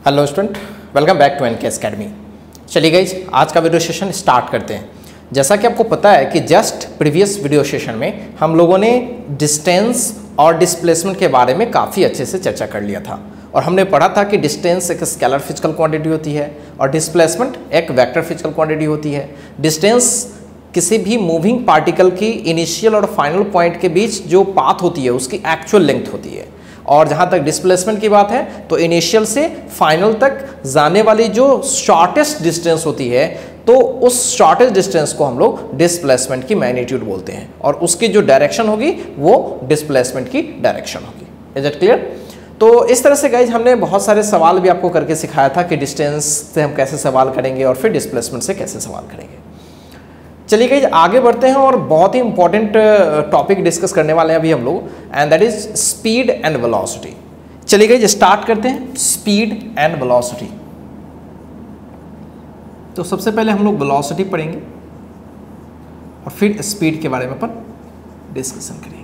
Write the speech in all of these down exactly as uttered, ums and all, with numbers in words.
Hello student, welcome back to N K academy. चलिए guys, आज का वीडियो सेशन स्टार्ट करते हैं। जैसा कि आपको पता है कि जस्ट प्रीवियस वीडियो सेशन में हम लोगों ने डिस्टेंस और डिस्प्लेसमेंट के बारे में काफ़ी अच्छे से चर्चा कर लिया था और हमने पढ़ा था कि डिस्टेंस एक स्केलर फिजिकल क्वांटिटी होती है और डिस्प्लेसमेंट एक वेक्टर फिजिकल क्वांटिटी होती है। डिस्टेंस किसी भी मूविंग पार्टिकल की इनिशियल और फाइनल पॉइंट के बीच जो पाथ होती है उसकी एक्चुअल लेंथ होती है, और जहाँ तक डिस्प्लेसमेंट की बात है तो इनिशियल से फाइनल तक जाने वाली जो शॉर्टेस्ट डिस्टेंस होती है तो उस शॉर्टेस्ट डिस्टेंस को हम लोग डिस्प्लेसमेंट की मैग्नीट्यूड बोलते हैं और उसकी जो डायरेक्शन होगी वो डिस्प्लेसमेंट की डायरेक्शन होगी। Is it clear? तो इस तरह से गाइज हमने बहुत सारे सवाल भी आपको करके सिखाया था कि डिस्टेंस से हम कैसे सवाल करेंगे और फिर डिस्प्लेसमेंट से कैसे सवाल करेंगे। चलिए गाइज आगे बढ़ते हैं और बहुत ही इंपॉर्टेंट टॉपिक डिस्कस करने वाले हैं अभी हम लोग, and that is speed and velocity. चलिए गाइज स्टार्ट करते हैं स्पीड एंड वेलोसिटी। तो सबसे पहले हम लोग वेलोसिटी पढ़ेंगे और फिर स्पीड के बारे में अपन डिस्कशन करेंगे।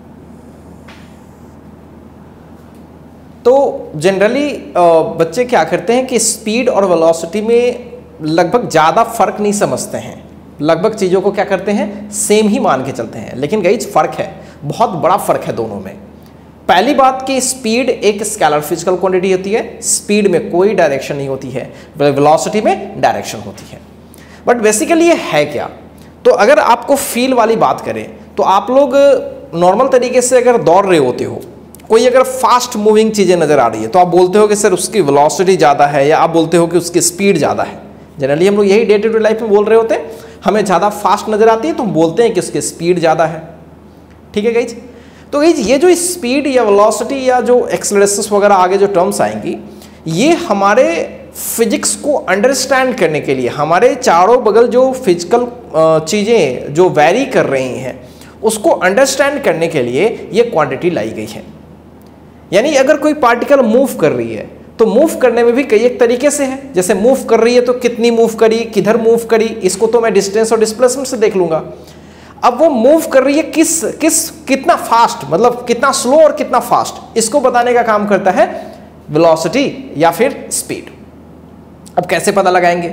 तो जनरली बच्चे क्या करते हैं कि स्पीड और वेलोसिटी में लगभग ज़्यादा फर्क नहीं समझते हैं, लगभग चीज़ों को क्या करते हैं सेम ही मान के चलते हैं, लेकिन गाइज फर्क है, बहुत बड़ा फर्क है दोनों में। पहली बात कि स्पीड एक स्केलर फिजिकल क्वांटिटी होती है, स्पीड में कोई डायरेक्शन नहीं होती है, वेलोसिटी में डायरेक्शन होती है। बट बेसिकली ये है क्या? तो अगर आपको फील वाली बात करें तो आप लोग नॉर्मल तरीके से अगर दौड़ रहे होते हो, कोई अगर फास्ट मूविंग चीज़ें नज़र आ रही है तो आप बोलते हो कि सर उसकी वेलोसिटी ज़्यादा है, या आप बोलते हो कि उसकी स्पीड ज़्यादा है। जनरली हम लोग यही डे टू डे लाइफ में बोल रहे होते हैं, हमें ज़्यादा फास्ट नज़र आती है तो हम बोलते हैं कि उसकी स्पीड ज़्यादा है। ठीक है गाइज? तो गाइज ये जो स्पीड या वेलोसिटी या जो एक्सेलरेशन वगैरह आगे जो टर्म्स आएंगी, ये हमारे फिजिक्स को अंडरस्टैंड करने के लिए, हमारे चारों बगल जो फिजिकल चीज़ें जो वैरी कर रही हैं उसको अंडरस्टैंड करने के लिए ये क्वांटिटी लाई गई है। यानी अगर कोई पार्टिकल मूव कर रही है तो मूव करने में भी कई एक तरीके से है, जैसे मूव कर रही है तो कितनी मूव करी, किधर मूव करी, इसको तो मैं डिस्टेंस और डिस्प्लेसमेंट से देख लूंगा। अब वो मूव कर रही है किस किस कितना फास्ट, मतलब कितना स्लो और कितना फास्ट, इसको बताने का काम करता है वेलोसिटी या फिर स्पीड। अब कैसे पता लगाएंगे?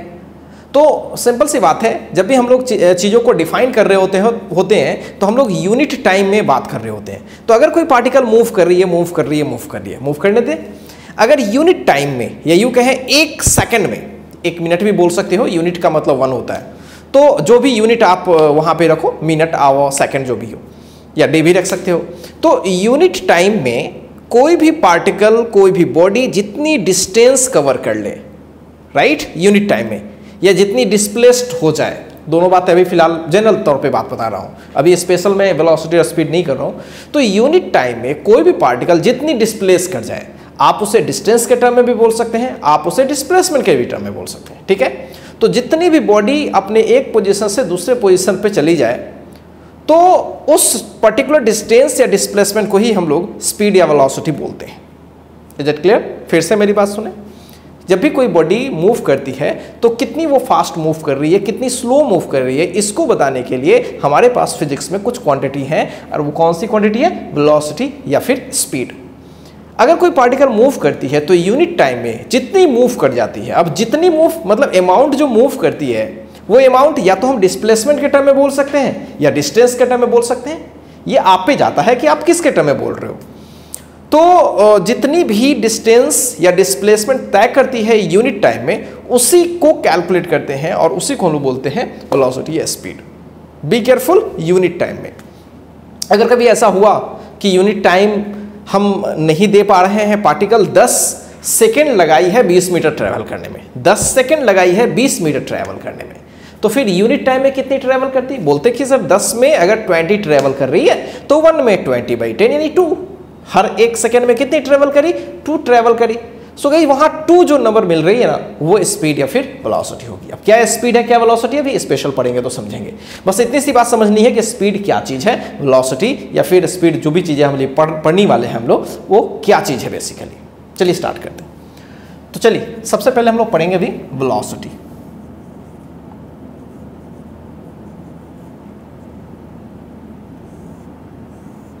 तो सिंपल सी बात है, जब भी हम लोग चीज़ों को डिफाइन कर रहे होते हैं होते हैं तो हम लोग यूनिट टाइम में बात कर रहे होते हैं। तो अगर कोई पार्टिकल मूव कर रही है मूव कर रही है मूव कर रही है मूव करने दे, अगर यूनिट टाइम में या यूं कहें एक सेकंड में, एक मिनट भी बोल सकते हो, यूनिट का मतलब वन होता है, तो जो भी यूनिट आप वहां पे रखो, मिनट आवर सेकंड जो भी हो, या डे भी रख सकते हो। तो यूनिट टाइम में कोई भी पार्टिकल, कोई भी बॉडी जितनी डिस्टेंस कवर कर ले, राइट, यूनिट टाइम में, या जितनी डिस्प्लेस्ड हो जाए, दोनों बातें अभी फिलहाल जनरल तौर पे बात बता रहा हूँ, अभी स्पेशल में वेलोसिटी और स्पीड नहीं कर रहा हूँ। तो यूनिट टाइम में कोई भी पार्टिकल जितनी डिस्प्लेस कर जाए, आप उसे डिस्टेंस के टर्म में भी बोल सकते हैं, आप उसे डिस्प्लेसमेंट के भी टर्म में बोल सकते हैं। ठीक है? तो जितनी भी बॉडी अपने एक पोजीशन से दूसरे पोजीशन पे चली जाए तो उस पर्टिकुलर डिस्टेंस या डिस्प्लेसमेंट को ही हम लोग स्पीड या वेलोसिटी बोलते हैं। Is it clear? फिर से मेरी बात सुने, जब भी कोई बॉडी मूव करती है तो कितनी वो फास्ट मूव कर रही है, कितनी स्लो मूव कर रही है, इसको बताने के लिए हमारे पास फिजिक्स में कुछ क्वांटिटी है, और वो कौन सी क्वांटिटी है? वेलोसिटी या फिर स्पीड। अगर कोई पार्टिकल मूव करती है तो यूनिट टाइम में जितनी मूव कर जाती है, अब जितनी मूव मतलब अमाउंट जो मूव करती है वो अमाउंट या तो हम डिस्प्लेसमेंट के टर्म में बोल सकते हैं या डिस्टेंस के टर्म में बोल सकते हैं। ये आप पे जाता है कि आप किसके टर्म में बोल रहे हो। तो जितनी भी डिस्टेंस या डिस्प्लेसमेंट तय करती है यूनिट टाइम में, उसी को कैलकुलेट करते हैं और उसी को हम लोग बोलते हैं वेलोसिटी या speed. Be careful unit time में। अगर कभी ऐसा हुआ कि यूनिट टाइम हम नहीं दे पा रहे हैं, पार्टिकल दस सेकेंड लगाई है बीस मीटर ट्रैवल करने में, दस सेकेंड लगाई है बीस मीटर ट्रैवल करने में, तो फिर यूनिट टाइम में कितनी ट्रैवल करती? बोलते कि सर दस में अगर बीस ट्रैवल कर रही है तो वन में बीस बाई टेन यानी टू, हर एक सेकेंड में कितनी ट्रैवल करी? टू ट्रैवल करी। सो गाइस वहां टू जो नंबर मिल रही है ना, वो स्पीड या फिर वेलोसिटी होगी। अब क्या स्पीड है क्या वेलोसिटी है, अभी स्पेशल पढ़ेंगे तो समझेंगे। बस इतनी सी बात समझनी है कि स्पीड क्या चीज है, वेलोसिटी या फिर स्पीड, जो भी चीजें हम पढ़ पढ़ने वाले हैं हम लोग, वो क्या चीज है बेसिकली। चलिए स्टार्ट करते हैं। तो चलिए सबसे पहले हम लोग पढ़ेंगे अभी वेलोसिटी।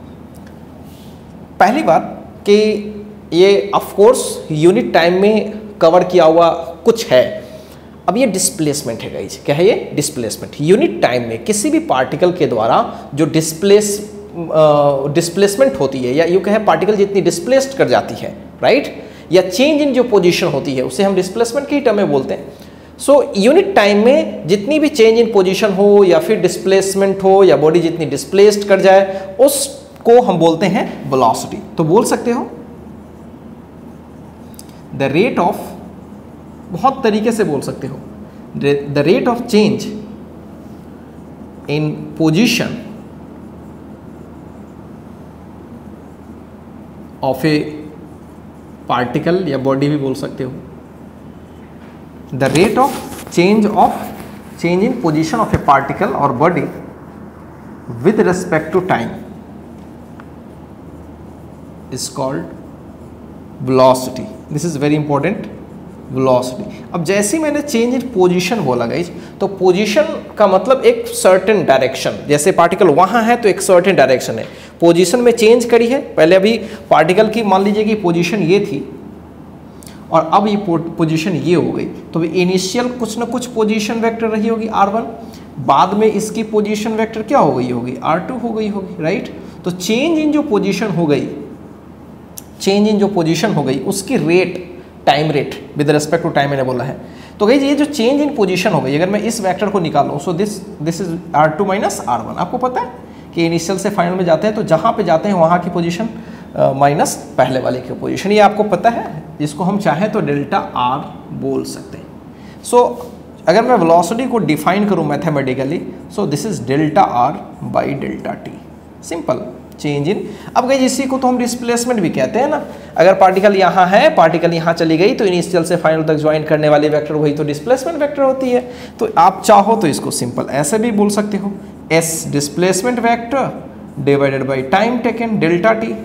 पहली बात कि ये ऑफ कोर्स यूनिट टाइम में कवर किया हुआ कुछ है। अब ये डिस्प्लेसमेंट है गाइस, क्या है ये? डिस्प्लेसमेंट। यूनिट टाइम में किसी भी पार्टिकल के द्वारा जो डिस्प्लेस डिस्प्लेसमेंट होती है, या यूँ कहें पार्टिकल जितनी डिस्प्लेस्ड कर जाती है, राइट, या चेंज इन जो पोजीशन होती है उसे हम डिस्प्लेसमेंट की टर्म में बोलते हैं। सो यूनिट टाइम में जितनी भी चेंज इन पोजीशन हो या फिर डिस्प्लेसमेंट हो या बॉडी जितनी डिस्प्लेस्ड कर जाए उसको हम बोलते हैं वेलोसिटी। तो बोल सकते हो द रेट ऑफ, बहुत तरीके से बोल सकते हो, the rate of change in position of a particle या बॉडी भी बोल सकते हो, the rate of change of change in position of a particle और body with respect to time is called velocity. This is very important, velocity. अब जैसे ही मैंने चेंज इन पोजीशन बोला गाइज, तो पोजीशन का मतलब एक सर्टेन डायरेक्शन, जैसे पार्टिकल वहां है तो एक सर्टेन डायरेक्शन है, पोजीशन में चेंज करी है। पहले अभी पार्टिकल की मान लीजिए कि पोजीशन ये थी और अब ये पोजीशन ये हो गई, तो इनिशियल कुछ ना कुछ पोजीशन वेक्टर रही होगी आर वन, बाद में इसकी पोजीशन वेक्टर क्या हो गई होगी? आर टू हो गई होगी, राइट। तो चेंज इन जो पोजीशन हो गई, चेंज इन जो पोजीशन हो गई उसकी rate, time rate with respect to time मैंने बोला है। तो गाइस ये जो चेंज इन पोजीशन हो गई, अगर मैं इस वेक्टर को निकालूं, so this this is r two minus are one. आपको पता है कि इनिशियल से फाइनल में जाते हैं तो जहाँ पे जाते हैं वहाँ की पोजीशन माइनस uh, पहले वाले की पोजीशन, ये आपको पता है, जिसको हम चाहें तो डेल्टा आर बोल सकते हैं। सो so, अगर मैं वेलोसिटी को डिफाइन करूँ mathematically, so this is delta are by delta t, simple. Change in, अब गई इसी को तो हम डिस्प्लेसमेंट भी कहते हैं ना। अगर पार्टिकल यहाँ है, पार्टिकल यहाँ चली गई, तो इनिशियल से फाइनल तक ज्वाइन करने वाली वेक्टर वही तो डिस्प्लेसमेंट वेक्टर होती है। तो आप चाहो तो इसको सिंपल ऐसे भी बोल सकते हो, as displacement vector divided by time taken, delta t,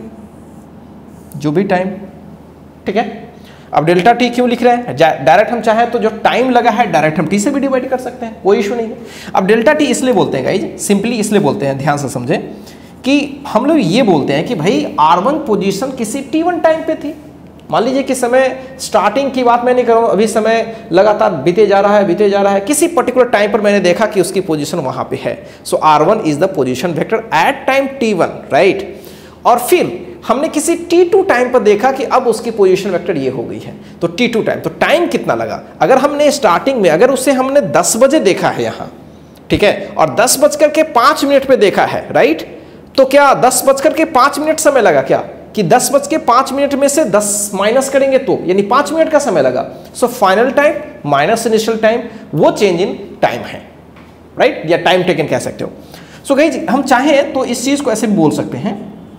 जो भी टाइम, ठीक है। अब डेल्टा टी क्यों लिख रहे हैं? डायरेक्ट हम चाहें तो जो टाइम लगा है डायरेक्ट हम टी से भी डिवाइड कर सकते हैं, कोई इशू नहीं है। अब डेल्टा टी इसलिए बोलते हैं गाइज, सिंपली इसलिए बोलते हैं, ध्यान से समझें, कि हम लोग ये बोलते हैं कि भाई आर वन पोजीशन किसी टी वन टाइम पे थी। मान लीजिए कि समय स्टार्टिंग की बात मैं नहीं कर रहा हूँ, अभी समय लगातार बीते जा रहा है बीते जा रहा है, किसी पर्टिकुलर टाइम पर मैंने देखा कि उसकी पोजीशन वहां पे है। So r one is the position vector at time t one, right. और फिर हमने किसी टी टू टाइम पर देखा कि अब उसकी पोजीशन वेक्टर ये हो गई है, तो टी टू टाइम, तो टाइम कितना लगा? अगर हमने स्टार्टिंग में, अगर उसे हमने दस बजे देखा है यहाँ, ठीक है, और दस बजकर के पाँच मिनट पे देखा है, राइट, तो क्या दस बजकर के पाँच मिनट समय लगा क्या? कि दस बज के पाँच मिनट में से दस माइनस करेंगे तो यानी पाँच मिनट का समय लगा। So final time minus initial time, वो चेंज इन टाइम है, राइट, या टाइम टेकन कह सकते हो। सो गाइस हम चाहें तो इस चीज को ऐसे भी बोल सकते हैं,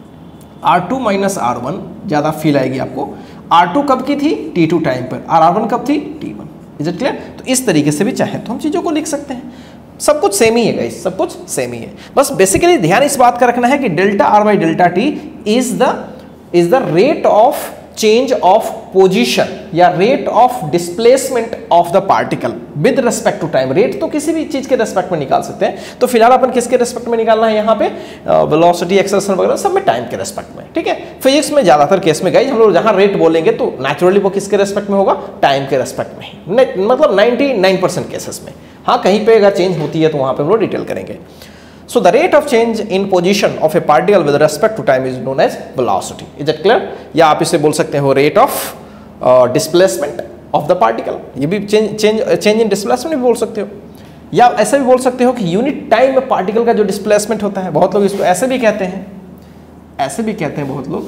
r two minus are one, ज़्यादा फील आएगी आपको। आर टू कब की थी? टी टू टाइम पर। आर वन कब थी? T one. Is it clear? तो इस तरीके से भी चाहे तो हम चीज़ों को लिख सकते हैं। सब कुछ सेम ही है गाइस, सब कुछ सेम ही है। बस बेसिकली ध्यान इस बात का रखना है कि delta are by delta T is the is the rate of change of position या rate of displacement of the particle with respect to time. Rate तो किसी भी चीज के रिस्पेक्ट में निकाल सकते हैं, तो फिलहाल अपन किसके रिस्पेक्ट में निकालना है यहाँ पे? वेलोसिटी, एक्सेलरेशन वगैरह सब में टाइम के रिस्पेक्ट में, ठीक है। फिजिक्स में ज्यादातर केस में गाइस हम लोग जहाँ रेट बोलेंगे तो नेचुरली वो किसके रिस्पेक्ट में होगा? टाइम के रिस्पेक्ट में ही, मतलब नाइनटी नाइन परसेंट केसेस में। हाँ, कहीं पे अगर चेंज होती है तो वहाँ पे हम लोग डिटेल करेंगे। So the rate of change in position of a particle with respect to time is known as velocity. Is it clear? या आप इसे बोल सकते हो rate of uh, displacement of the particle. ये भी change change change in displacement भी बोल सकते हो, या ऐसा भी बोल सकते हो कि यूनिट टाइम में पार्टिकल का जो डिस्प्लेसमेंट होता है, बहुत लोग इसको ऐसे भी कहते हैं, ऐसे भी कहते हैं बहुत लोग,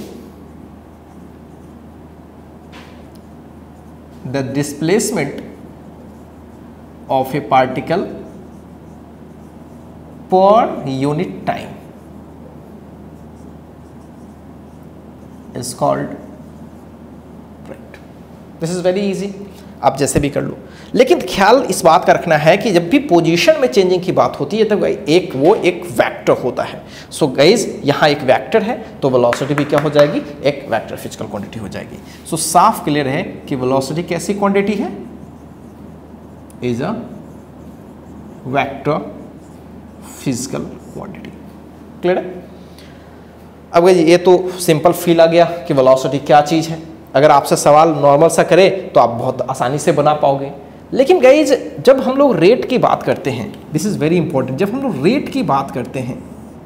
the displacement of a particle per unit time is called rate. This is very easy, आप जैसे भी कर लो। लेकिन ख्याल इस बात का रखना है कि जब भी पोजीशन में चेंजिंग की बात होती है तो एक वो एक वेक्टर होता है। सो so गाइज यहाँ एक वेक्टर है तो वेलोसिटी भी क्या हो जाएगी? एक वेक्टर फिजिकल क्वांटिटी हो जाएगी। सो so, साफ क्लियर है कि वेलोसिटी कैसी क्वांटिटी है? Is a vector physical quantity. Clear है? अब ये तो सिंपल फील आ गया कि वेलोसिटी क्या चीज़ है। अगर आपसे सवाल नॉर्मल सा करे तो आप बहुत आसानी से बना पाओगे। लेकिन गाइज जब हम लोग रेट की बात करते हैं, दिस इज़ वेरी इंपॉर्टेंट, जब हम लोग रेट की बात करते हैं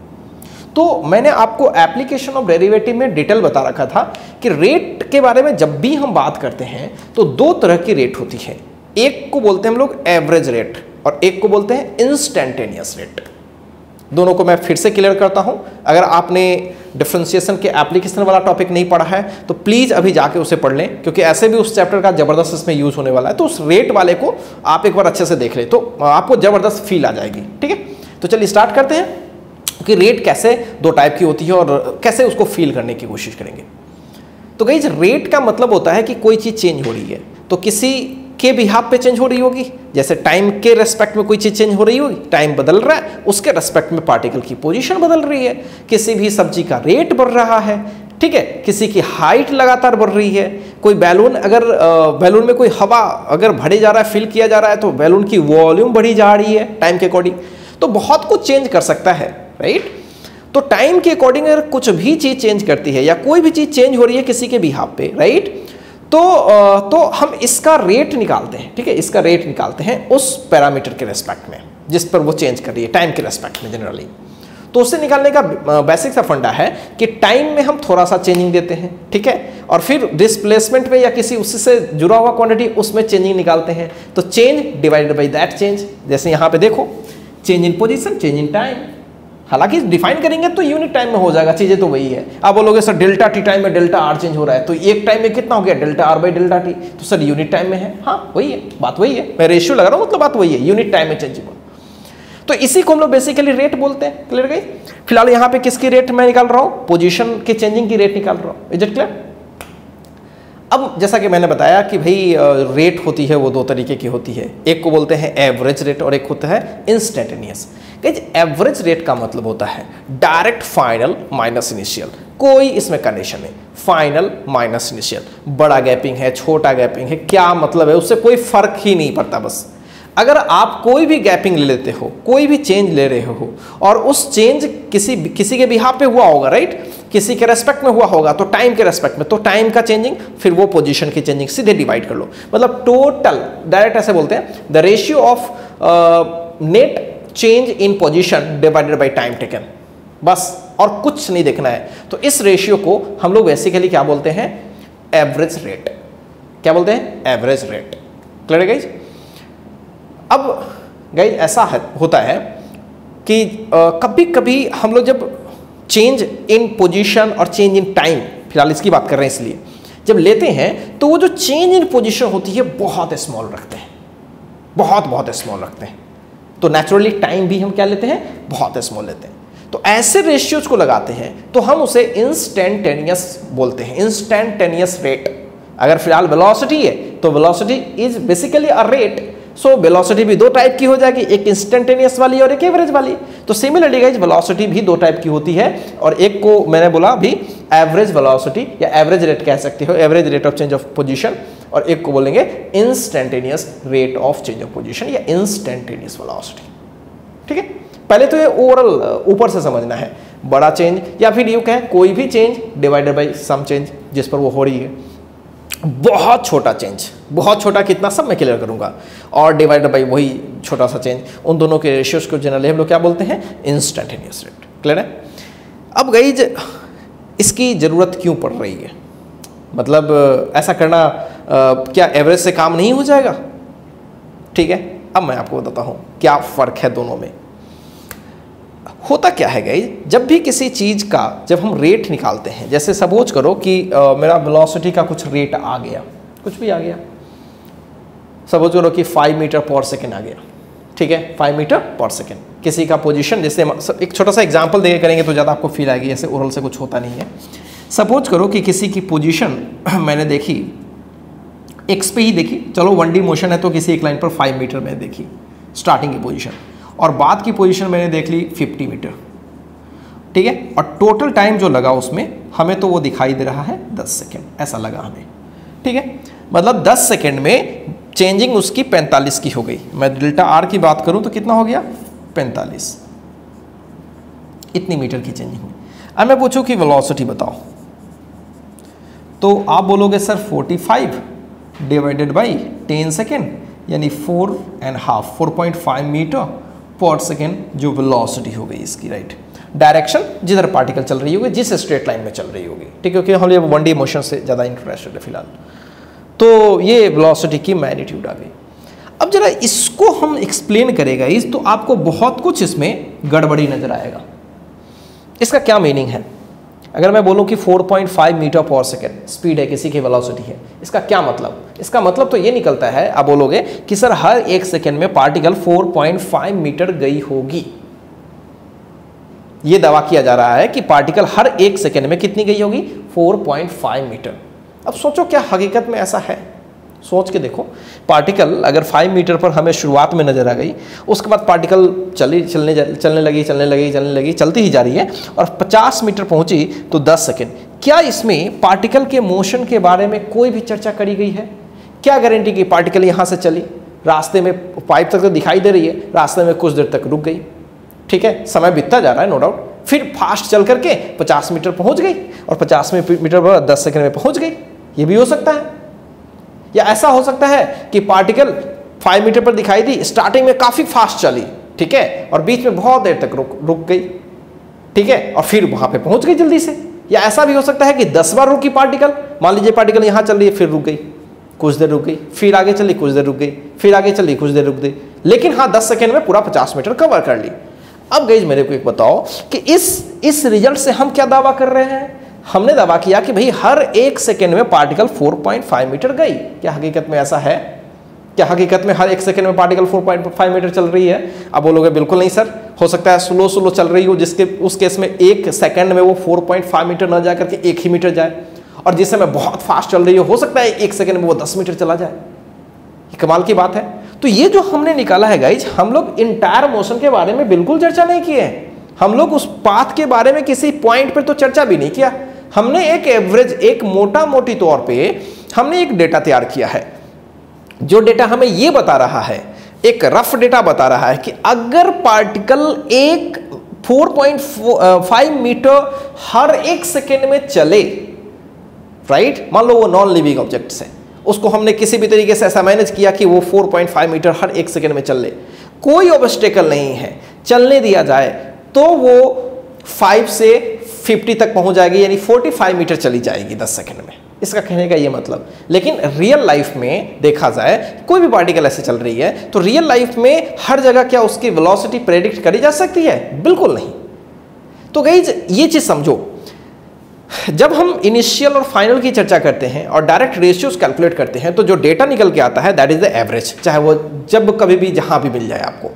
तो मैंने आपको एप्लीकेशन ऑफ डेरिवेटिव में डिटेल बता रखा था कि रेट के बारे में जब भी हम बात करते हैं तो दो तरह की रेट होती है। एक को बोलते हैं हम लोग एवरेज रेट और एक को बोलते हैं इंस्टेंटेनियस रेट। दोनों को मैं फिर से क्लियर करता हूं। अगर आपने डिफरेंशिएशन के एप्लीकेशन वाला टॉपिक नहीं पढ़ा है तो प्लीज़ अभी जाके उसे पढ़ लें, क्योंकि ऐसे भी उस चैप्टर का ज़बरदस्त इसमें यूज़ होने वाला है। तो उस रेट वाले को आप एक बार अच्छे से देख लें तो आपको ज़बरदस्त फील आ जाएगी। ठीक है, तो चलिए स्टार्ट करते हैं कि रेट कैसे दो टाइप की होती है और कैसे उसको फील करने की कोशिश करेंगे। तो गाइस रेट का मतलब होता है कि कोई चीज़ चेंज हो रही है तो किसी के बिहाफ पे चेंज हो रही होगी, जैसे टाइम के रेस्पेक्ट में कोई चीज़ चेंज हो रही होगी, टाइम बदल रहा है, उसके रेस्पेक्ट में पार्टिकल की पोजीशन बदल रही है। किसी भी सब्जी का रेट बढ़ रहा है, ठीक है, किसी की हाइट लगातार बढ़ रही है। कोई बैलून, अगर बैलून में कोई हवा अगर भरे जा रहा है, फिल किया जा रहा है, तो बैलून की वॉल्यूम बढ़ी जा रही है टाइम के अकॉर्डिंग। तो बहुत कुछ चेंज कर सकता है, राइट। तो टाइम के अकॉर्डिंग अगर कुछ भी चीज़ चेंज करती है या कोई भी चीज़ चेंज हो रही है किसी के बिहाफ पे, राइट, तो तो हम इसका रेट निकालते हैं। ठीक है, इसका रेट निकालते हैं उस पैरामीटर के रेस्पेक्ट में जिस पर वो चेंज कर रही है, टाइम के रेस्पेक्ट में जनरली। तो उससे निकालने का बेसिक सा फंडा है कि टाइम में हम थोड़ा सा चेंजिंग देते हैं, ठीक है, और फिर डिस्प्लेसमेंट में या किसी उससे जुड़ा हुआ क्वांटिटी उसमें चेंजिंग निकालते हैं। तो change divided by that change. जैसे यहाँ पे देखो, change in position, change in time. हालांकि डिफाइन करेंगे तो यूनिट टाइम में हो जाएगा, चीजें तो वही है। आप बोलोगे सर डेल्टा टी टाइम में डेल्टा आर चेंज हो रहा है, तो एक टाइम में कितना हो गया, delta are by delta T, तो सर यूनिट टाइम में है। हाँ वही है, बात वही है, मैं रेशियो लगा रहा हूँ, मतलब बात वही है, यूनिट टाइम में चेंज। तो इसी को हम लोग बेसिकली रेट बोलते हैं। क्लियर गई? फिलहाल यहाँ पे किसकी रेट मैं निकाल रहा हूँ, पोजीशन के चेंजिंग की रेट निकाल रहा हूँ। Is it clear? अब जैसा कि मैंने बताया कि भाई रेट होती है वो दो तरीके की होती है, एक को बोलते हैं एवरेज रेट और एक होता है इंस्टेंटेनियस। एवरेज रेट का मतलब होता है डायरेक्ट फाइनल माइनस इनिशियल, कोई इसमें कंडीशन नहीं, फाइनल माइनस इनिशियल। बड़ा गैपिंग है, छोटा गैपिंग है, क्या मतलब है, उससे कोई फर्क ही नहीं पड़ता। बस अगर आप कोई भी गैपिंग ले लेते हो, कोई भी चेंज ले रहे हो और उस चेंज किसी किसी के बिहाफ पे हुआ होगा, राइट, किसी के रेस्पेक्ट में हुआ होगा, तो टाइम के रेस्पेक्ट में, तो टाइम का चेंजिंग फिर वो पोजीशन की चेंजिंग सीधे डिवाइड कर लो। मतलब टोटल, डायरेक्ट ऐसे बोलते हैं, the ratio of net change in position divided by time taken, बस, और कुछ नहीं देखना है। तो इस रेशियो को हम लोग बेसिकली क्या बोलते हैं, एवरेज रेट। क्या बोलते हैं? Average rate. क्लियर है गाइस? अब गाइस ऐसा है, होता है कि आ, कभी कभी हम लोग जब चेंज इन पोजीशन और चेंज इन टाइम, फिलहाल इसकी बात कर रहे हैं इसलिए, जब लेते हैं तो वो जो चेंज इन पोजीशन होती है बहुत स्मॉल रखते हैं, बहुत बहुत स्मॉल रखते हैं। तो नेचुरली टाइम भी हम क्या लेते हैं, बहुत स्मॉल लेते हैं। तो ऐसे रेशियोज को लगाते हैं तो हम उसे इंस्टेंटेनियस बोलते हैं, इंस्टेंटेनियस रेट। अगर फिलहाल वेलोसिटी है तो velocity is basically a rate, so velocity भी दो टाइप की हो जाएगी, एक इंस्टेंटेनियस वाली और एक एवरेज वाली। तो सिमिलरली गाइस वेलोसिटी भी दो टाइप की होती है, और एक को मैंने बोला अभी एवरेज वेलोसिटी या एवरेज रेट कह सकते हो, average rate of change of position, और एक को बोलेंगे instantaneous rate of change of position या इंस्टेंटेनियस वेलोसिटी। ठीक है, पहले तो ये ओवरऑल ऊपर से समझना है, बड़ा चेंज या फिर यूं कहें कोई भी change divided by some change जिस पर वो हो रही है। बहुत छोटा चेंज, बहुत छोटा कितना सब मैं क्लियर करूंगा, और डिवाइडेड बाय वही छोटा सा चेंज, उन दोनों के रेशियोज को जनरली हम लोग क्या बोलते हैं, इंस्टेंटेनियस रेट। क्लियर है? अब गाइस इसकी ज़रूरत क्यों पड़ रही है, मतलब ऐसा करना आ, क्या एवरेज से काम नहीं हो जाएगा? ठीक है, अब मैं आपको बताता हूँ क्या फ़र्क है दोनों में। होता क्या है गाइस, जब भी किसी चीज़ का जब हम रेट निकालते हैं, जैसे सपोज करो कि आ, मेरा वेलोसिटी का कुछ रेट आ गया, कुछ भी आ गया, सपोज करो कि फाइव मीटर पर सेकेंड आ गया, ठीक है, फाइव मीटर पर सेकेंड। किसी का पोजीशन, जैसे एक छोटा सा एग्जांपल देके करेंगे तो ज़्यादा आपको फील आएगी, ऐसे ओरल से कुछ होता नहीं है। सपोज करो कि किसी की पोजीशन मैंने देखी एक्स पे ही देखी, चलो वन डी मोशन है तो किसी एक लाइन पर फाइव मीटर मैंने देखी स्टार्टिंग की पोजीशन, और बाद की पोजीशन मैंने देख ली फिफ्टी मीटर, ठीक है, और टोटल टाइम जो लगा उसमें हमें तो वो दिखाई दे रहा है दस सेकेंड, ऐसा लगा हमें। ठीक है, मतलब दस सेकेंड में चेंजिंग उसकी पैंतालीस की हो गई। मैं डेल्टा आर की बात करूं तो कितना हो गया, पैंतालीस, इतनी मीटर की चेंजिंग हुई। अब मैं पूछूं कि वेलोसिटी बताओ, तो आप बोलोगे sir forty five divided by ten second यानी four and half four point five metre पर सेकेंड जो वेलोसिटी हो गई इसकी, राइट। डायरेक्शन जिधर पार्टिकल चल रही होगी, जिस स्ट्रेट लाइन में चल रही होगी, ठीक है, क्योंकि हम ये वन डी मोशन से ज़्यादा इंटरेस्टेड है फिलहाल। तो ये वेलोसिटी की मैग्नीट्यूड आ गई। अब जरा इसको हम एक्सप्लेन करेगा इस तो आपको बहुत कुछ इसमें गड़बड़ी नजर आएगा। इसका क्या मीनिंग है? अगर मैं बोलूं कि फोर पॉइंट फाइव मीटर पर सेकेंड स्पीड है, किसी की वेलोसिटी है, इसका क्या मतलब? इसका मतलब तो ये निकलता है, आप बोलोगे कि सर हर एक सेकेंड में particle four point five metre गई होगी। ये दावा किया जा रहा है कि पार्टिकल हर एक सेकेंड में कितनी गई होगी? Four point five metre. अब सोचो क्या हकीकत में ऐसा है? सोच के देखो, पार्टिकल अगर फाइव मीटर पर हमें शुरुआत में नजर आ गई, उसके बाद पार्टिकल चली चलने चलने लगी चलने लगी चलने लगी चलती ही जा रही है और पचास मीटर पहुंची तो दस सेकेंड। क्या इसमें पार्टिकल के मोशन के बारे में कोई भी चर्चा करी गई है? क्या गारंटी कि पार्टिकल यहाँ से चली, रास्ते में पाइप तक तो दिखाई दे रही है, रास्ते में कुछ देर तक रुक गई, ठीक है, समय बीतता जा रहा है नो डाउट, फिर फास्ट चल करके पचास मीटर पहुंच गई और पचास मीटर पर दस सेकेंड में पहुंच गई। ये भी हो सकता है। या ऐसा हो सकता है कि पार्टिकल फाइव मीटर पर दिखाई दी, स्टार्टिंग में काफी फास्ट चली, ठीक है, और बीच में बहुत देर तक रुक रुक गई, ठीक है, और फिर वहां पे पहुंच गई जल्दी से। या ऐसा भी हो सकता है कि दस बार रुकी पार्टिकल, मान लीजिए पार्टिकल यहां चल रही है, फिर रुक गई, कुछ देर रुक गई, फिर आगे चली, कुछ देर रुक गई, फिर आगे चली, कुछ देर रुक गई, लेकिन हाँ दस सेकेंड में पूरा पचास मीटर कवर कर ली। अब गाइस मेरे को एक बताओ कि इस इस रिजल्ट से हम क्या दावा कर रहे हैं? हमने दावा किया कि भाई हर एक सेकेंड में particle four point five metre गई। क्या हकीकत में ऐसा है? क्या हकीकत में हर एक सेकेंड में particle four point five metre चल रही है? अब बोलोगे बिल्कुल नहीं सर, हो सकता है स्लो स्लो चल रही हो, जिसके उस केस में एक सेकेंड में वो फोर पॉइंट फाइव मीटर न जा करके एक ही मीटर जाए, और जिस समय बहुत फास्ट चल रही हो हो सकता है एक सेकेंड में वो दस मीटर चला जाए। ये कमाल की बात है। तो ये जो हमने निकाला है गाइज, हम लोग इंटायर मोशन के बारे में बिल्कुल चर्चा नहीं किए हैं। हम लोग उस पाथ के बारे में किसी पॉइंट पर तो चर्चा भी नहीं किया। हमने एक एवरेज, एक मोटा मोटी तौर पे हमने एक डेटा तैयार किया है, जो डेटा हमें यह बता रहा है, एक रफ डेटा बता रहा है कि अगर पार्टिकल एक फोर पॉइंट फाइव मीटर हर एक सेकेंड में चले, राइट, मान लो वो नॉन लिविंग ऑब्जेक्ट है, उसको हमने किसी भी तरीके से ऐसा मैनेज किया कि वो फोर पॉइंट फाइव मीटर हर एक सेकेंड में चल ले, कोई ऑब्स्टेकल नहीं है, चलने दिया जाए तो वो फाइव से फिफ्टी तक पहुंच जाएगी, यानी फोर्टी फाइव मीटर चली जाएगी दस सेकंड में। इसका कहने का ये मतलब, लेकिन रियल लाइफ में देखा जाए कोई भी पार्टिकल ऐसे चल रही है तो रियल लाइफ में हर जगह क्या उसकी वेलोसिटी प्रेडिक्ट करी जा सकती है? बिल्कुल नहीं। तो गाइस ये चीज समझो, जब हम इनिशियल और फाइनल की चर्चा करते हैं और डायरेक्ट रेशियोज कैलकुलेट करते हैं तो जो डेटा निकल के आता है दैट इज द एवरेज, चाहे वो जब कभी भी जहां भी मिल जाए आपको,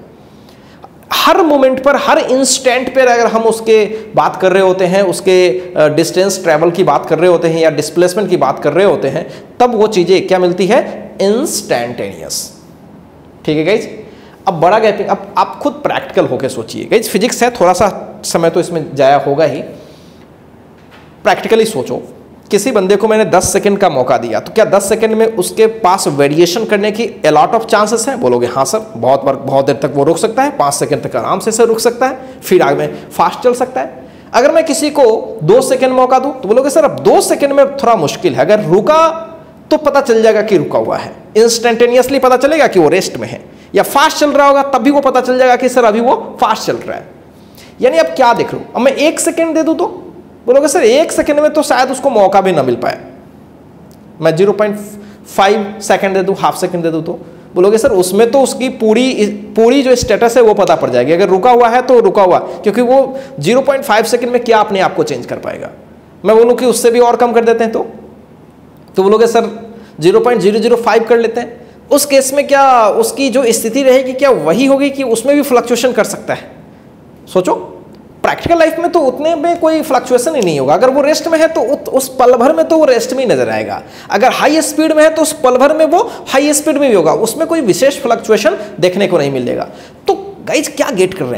हर मोमेंट पर, हर इंस्टेंट पर अगर हम उसके बात कर रहे होते हैं, उसके डिस्टेंस ट्रैवल की बात कर रहे होते हैं या डिस्प्लेसमेंट की बात कर रहे होते हैं, तब वो चीजें क्या मिलती है? इंस्टैंटेनियस। ठीक है गाइज। अब बड़ा गैपिंग, अब आप खुद प्रैक्टिकल होकर सोचिए गाइज, फिजिक्स है, थोड़ा सा समय तो इसमें जाया होगा ही। प्रैक्टिकली सोचो, किसी बंदे को मैंने दस सेकंड का मौका दिया, तो क्या दस सेकंड में उसके पास वेरिएशन करने की अलॉट ऑफ चांसेस हैं? बोलोगे हाँ सर, बहुत बार बहुत देर तक वो रुक सकता है, पाँच सेकंड तक आराम से सर रुक सकता है, फिर आगे में फास्ट चल सकता है। अगर मैं किसी को दो सेकंड मौका दूं तो बोलोगे सर अब दो सेकंड में थोड़ा मुश्किल है, अगर रुका तो पता चल जाएगा कि रुका हुआ है, इंस्टेंटेनियसली पता चलेगा कि वो रेस्ट में है, या फास्ट चल रहा होगा तब भी वो पता चल जाएगा कि सर अभी वो फास्ट चल रहा है। यानी अब क्या देख लो, अब मैं एक सेकेंड दे दूं तो बोलोगे सर एक सेकंड में तो शायद उसको मौका भी ना मिल पाए, मैं जीरो पॉइंट फाइव सेकंड दे दूं, हाफ सेकंड दे दूं तो बोलोगे सर उसमें तो उसकी पूरी पूरी जो स्टेटस है वो पता पड़ जाएगी। अगर रुका हुआ है तो रुका हुआ, क्योंकि वो जीरो पॉइंट फाइव सेकंड में क्या अपने आप को चेंज कर पाएगा। मैं बोलूं कि उससे भी और कम कर देते हैं तो तो बोलोगे sir zero point zero zero five कर लेते हैं, उस केस में क्या उसकी जो स्थिति रहेगी क्या वही होगी कि उसमें भी फ्लक्चुएशन कर सकता है? सोचो, प्रैक्टिकल लाइफ में तो उतने में कोई फ्लक्चुएशन ही नहीं होगा। अगर वो रेस्ट में है तो उस पल भर में तो वो रेस्ट में ही नजर आएगा, अगर हाई स्पीड में है तो उस पल भर में वो हाई स्पीड में भी होगा, उसमें कोई विशेष फ्लक्चुएशन देखने को नहीं मिलेगा। तो गाइज क्या गेट कर रहे हैं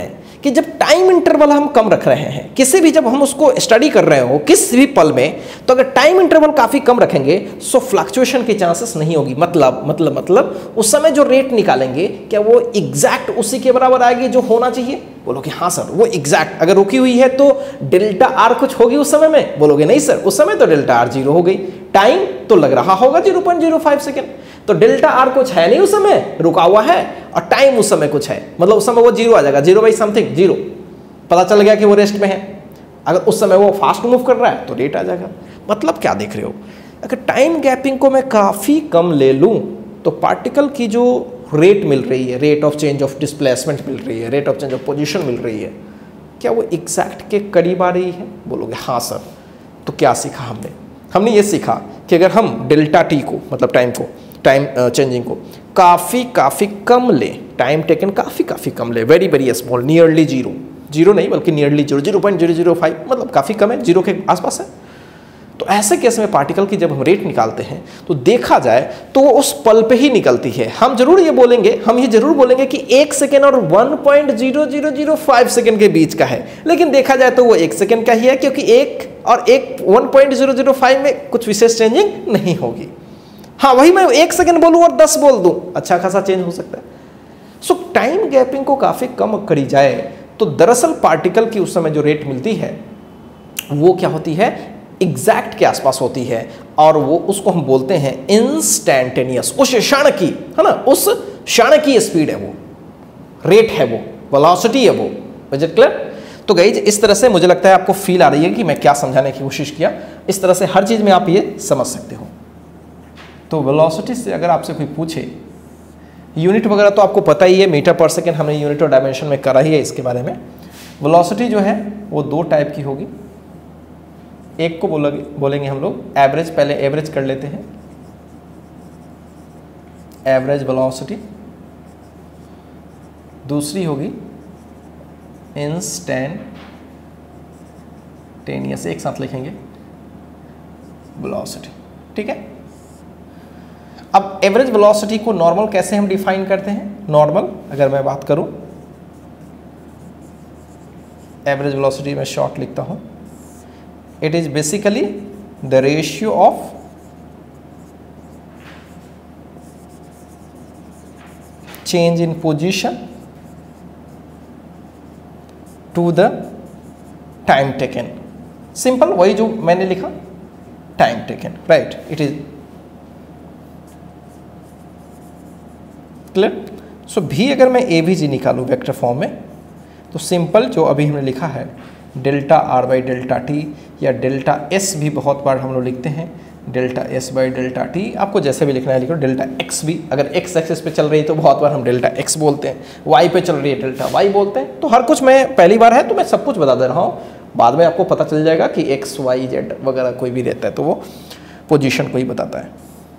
कि जब टाइम इंटरवल हम कम रख रहे हैं, किसी भी जब हम उसको स्टडी कर रहे हो किसी भी पल में, तो अगर टाइम इंटरवल काफी कम रखेंगे सो फ्लक्चुएशन की चांसेस नहीं होगी। मतलब मतलब मतलब उस समय जो रेट निकालेंगे क्या वो एग्जैक्ट उसी के बराबर आएगी जो होना चाहिए? बोलोगे हाँ सर वो एग्जैक्ट। अगर रुकी हुई है तो डेल्टा आर कुछ होगी उस समय में? बोलोगे नहीं सर, उस समय तो डेल्टा आर जीरो हो गई। टाइम तो लग रहा होगा zero point zero five second, तो डेल्टा आर कुछ है नहीं उस समय, रुका हुआ है, और टाइम उस समय कुछ है, मतलब उस समय वो जीरो आ जाएगा, जीरो बाई समथिंग जीरो, पता चल गया कि वो रेस्ट में है। अगर उस समय वो फास्ट मूव कर रहा है तो रेट आ जाएगा। मतलब क्या देख रहे हो, अगर टाइम गैपिंग को मैं काफ़ी कम ले लूँ तो पार्टिकल की जो रेट मिल रही है, rate of change of displacement मिल रही है, rate of change of position मिल रही है, क्या वो एग्जैक्ट के करीब आ रही है? बोलोगे हाँ सर। तो क्या सीखा हमने? हमने ये सीखा कि अगर हम डेल्टा टी को, मतलब टाइम को, टाइम चेंजिंग को काफ़ी काफ़ी कम ले, टाइम टेकन काफ़ी काफ़ी कम ले, very very small, nearly zero, zero नहीं बल्कि nearly zero, zero point zero zero five, मतलब काफ़ी कम है, जीरो के आसपास है। तो ऐसे केस में पार्टिकल की जब हम रेट निकालते हैं तो देखा जाए तो वो उस पल पे ही निकलती है। हम जरूर ये बोलेंगे, हम ये जरूर बोलेंगे कि एक सेकेंड और one point zero zero zero five second के बीच का है, लेकिन देखा जाए तो वो एक सेकेंड का ही है, क्योंकि एक और एक one point zero zero five में कुछ विशेष चेंजिंग नहीं होगी। हाँ वही मैं एक सेकेंड बोलूँ और दस बोल दूँ, अच्छा खासा चेंज हो सकता है। सो टाइम गैपिंग को काफ़ी कम करी जाए तो दरअसल पार्टिकल की उस समय जो रेट मिलती है वो क्या होती है, एग्जैक्ट के आसपास होती है, और वो उसको हम बोलते हैं इंस्टैंटेनियस, उस क्षण की, है ना, उस क्षण की स्पीड है वो, रेट है वो, वेलोसिटी है वो। Is it clear? तो गाइज इस तरह से मुझे लगता है आपको फील आ रही है कि मैं क्या समझाने की कोशिश किया। इस तरह से हर चीज़ में आप ये समझ सकते हो। तो वेलोसिटी से अगर आपसे कोई पूछे, यूनिट वगैरह तो आपको पता ही है, मीटर पर सेकेंड हमने यूनिट और डायमेंशन में करा ही है इसके बारे में। वेलोसिटी जो है वो दो टाइप की होगी। एक को बोलोगे बोलेंगे हम लोग एवरेज, पहले एवरेज कर लेते हैं, एवरेज वेलोसिटी। दूसरी होगी इंस्टैंटेनियस, एक साथ लिखेंगे, वेलोसिटी। ठीक है। अब एवरेज वेलोसिटी को नॉर्मल कैसे हम डिफाइन करते हैं? नॉर्मल अगर मैं बात करूं, एवरेज वेलोसिटी में शॉर्ट लिखता हूं, it is basically the ratio of change in position to the time taken. Simple वही जो मैंने लिखा, time taken, right. It is clear? So भी अगर मैं ए भी जी निकालूँ वेक्टर फॉर्म में तो सिंपल जो अभी हमने लिखा है delta are by delta T, या डेल्टा एस भी बहुत बार हम लोग लिखते हैं, delta S by delta T, आपको जैसे भी लिखना है लिखो। डेल्टा एक्स भी, अगर एक्स एक्सिस पे चल रही है तो बहुत बार हम डेल्टा एक्स बोलते हैं, वाई पे चल रही है डेल्टा वाई बोलते हैं। तो हर कुछ मैं पहली बार है तो मैं सब कुछ बता दे रहा हूँ, बाद में आपको पता चल जाएगा कि एक्स वाई जेड वगैरह कोई भी रहता है तो वो पोजिशन को ही बताता है।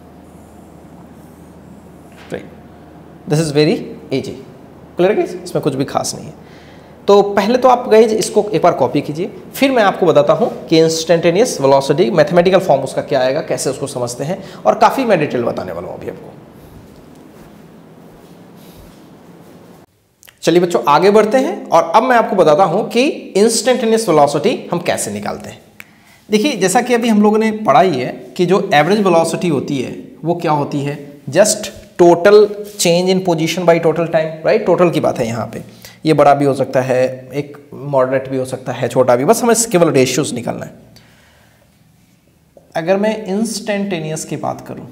Right, this is very easy. Clear guys? इसमें कुछ भी खास नहीं है। तो पहले तो आप गाइस इसको एक बार कॉपी कीजिए, फिर मैं आपको बताता हूं कि इंस्टेंटेनियस वेलोसिटी मैथमेटिकल फॉर्म उसका क्या आएगा, कैसे उसको समझते हैं, और काफ़ी मैं डिटेल बताने वाला हूं अभी आपको। चलिए बच्चों आगे बढ़ते हैं, और अब मैं आपको बताता हूं कि इंस्टेंटेनियस वेलोसिटी हम कैसे निकालते हैं। देखिए जैसा कि अभी हम लोगों ने पढ़ा ही है कि जो एवरेज वेलोसिटी होती है वो क्या होती है, just total change in position by total time, right. Total की बात है यहाँ पे, ये बड़ा भी हो सकता है, एक मॉडरेट भी हो सकता है, छोटा भी, बस हमें केवल रेशियोज निकालना है। अगर मैं इंस्टेंटेनियस की बात करूं,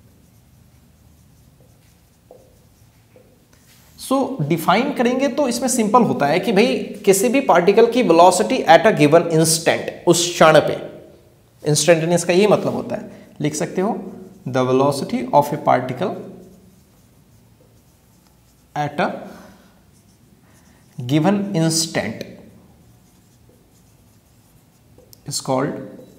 सो so, डिफाइन करेंगे तो इसमें सिंपल होता है कि भाई किसी भी पार्टिकल की velocity at a given instant, उस क्षण पे। इंस्टेंटेनियस का यही मतलब होता है, लिख सकते हो the velocity of a particle at a given instant is called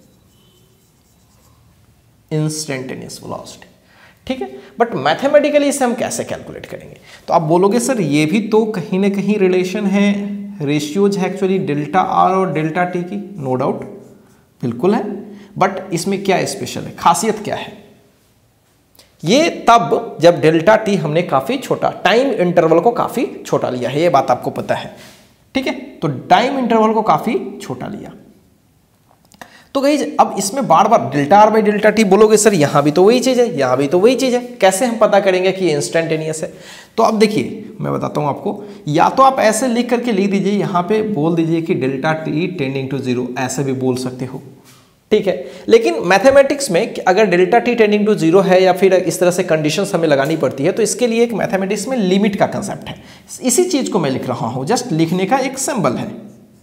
instantaneous velocity। ठीक है, बट मैथमेटिकली इसे हम कैसे कैलकुलेट करेंगे? तो आप बोलोगे सर ये भी तो कहीं ना कहीं रिलेशन है, रेशियोज है एक्चुअली डेल्टा आर और डेल्टा टी की। नो डाउट, बिल्कुल है, बट इसमें क्या स्पेशल है, खासियत क्या है? ये तब जब डेल्टा टी हमने काफ़ी छोटा, टाइम इंटरवल को काफ़ी छोटा लिया है, ये बात आपको पता है। ठीक है, तो टाइम इंटरवल को काफी छोटा लिया। तो गाइस अब इसमें बार बार delta are by delta T बोलोगे सर यहां भी तो वही चीज है, यहां भी तो वही चीज है, कैसे हम पता करेंगे कि ये इंस्टेंटेनियस है? तो अब देखिए मैं बताता हूं आपको, या तो आप ऐसे लिख करके लिख दीजिए, यहां पे बोल दीजिए कि delta T tending to zero, ऐसे भी बोल सकते हो, ठीक है। लेकिन मैथमेटिक्स में अगर delta T tending to zero है या फिर इस तरह से कंडीशंस हमें लगानी पड़ती है, तो इसके लिए एक मैथमेटिक्स में लिमिट का कंसेप्ट है। इसी चीज को मैं लिख रहा हूं, जस्ट लिखने का एक सिंबल है,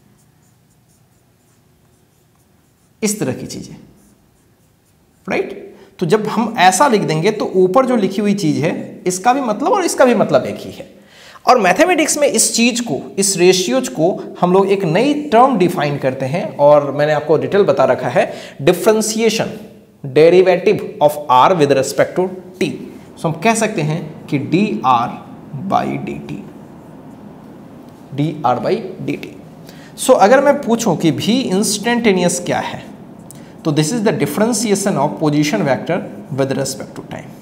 इस तरह की चीजें, राइट। तो जब हम ऐसा लिख देंगे तो ऊपर जो लिखी हुई चीज है इसका भी मतलब और इसका भी मतलब एक ही है। और मैथमेटिक्स में इस चीज को, इस रेशियोज को हम लोग एक नई टर्म डिफाइन करते हैं, और मैंने आपको डिटेल बता रखा है, differentiation derivative of R with respect to T. So हम कह सकते हैं कि D are by D T, D are by D T. So अगर मैं पूछूं कि भी इंस्टेंटेनियस क्या है, तो this is the differentiation of position vector with respect to time.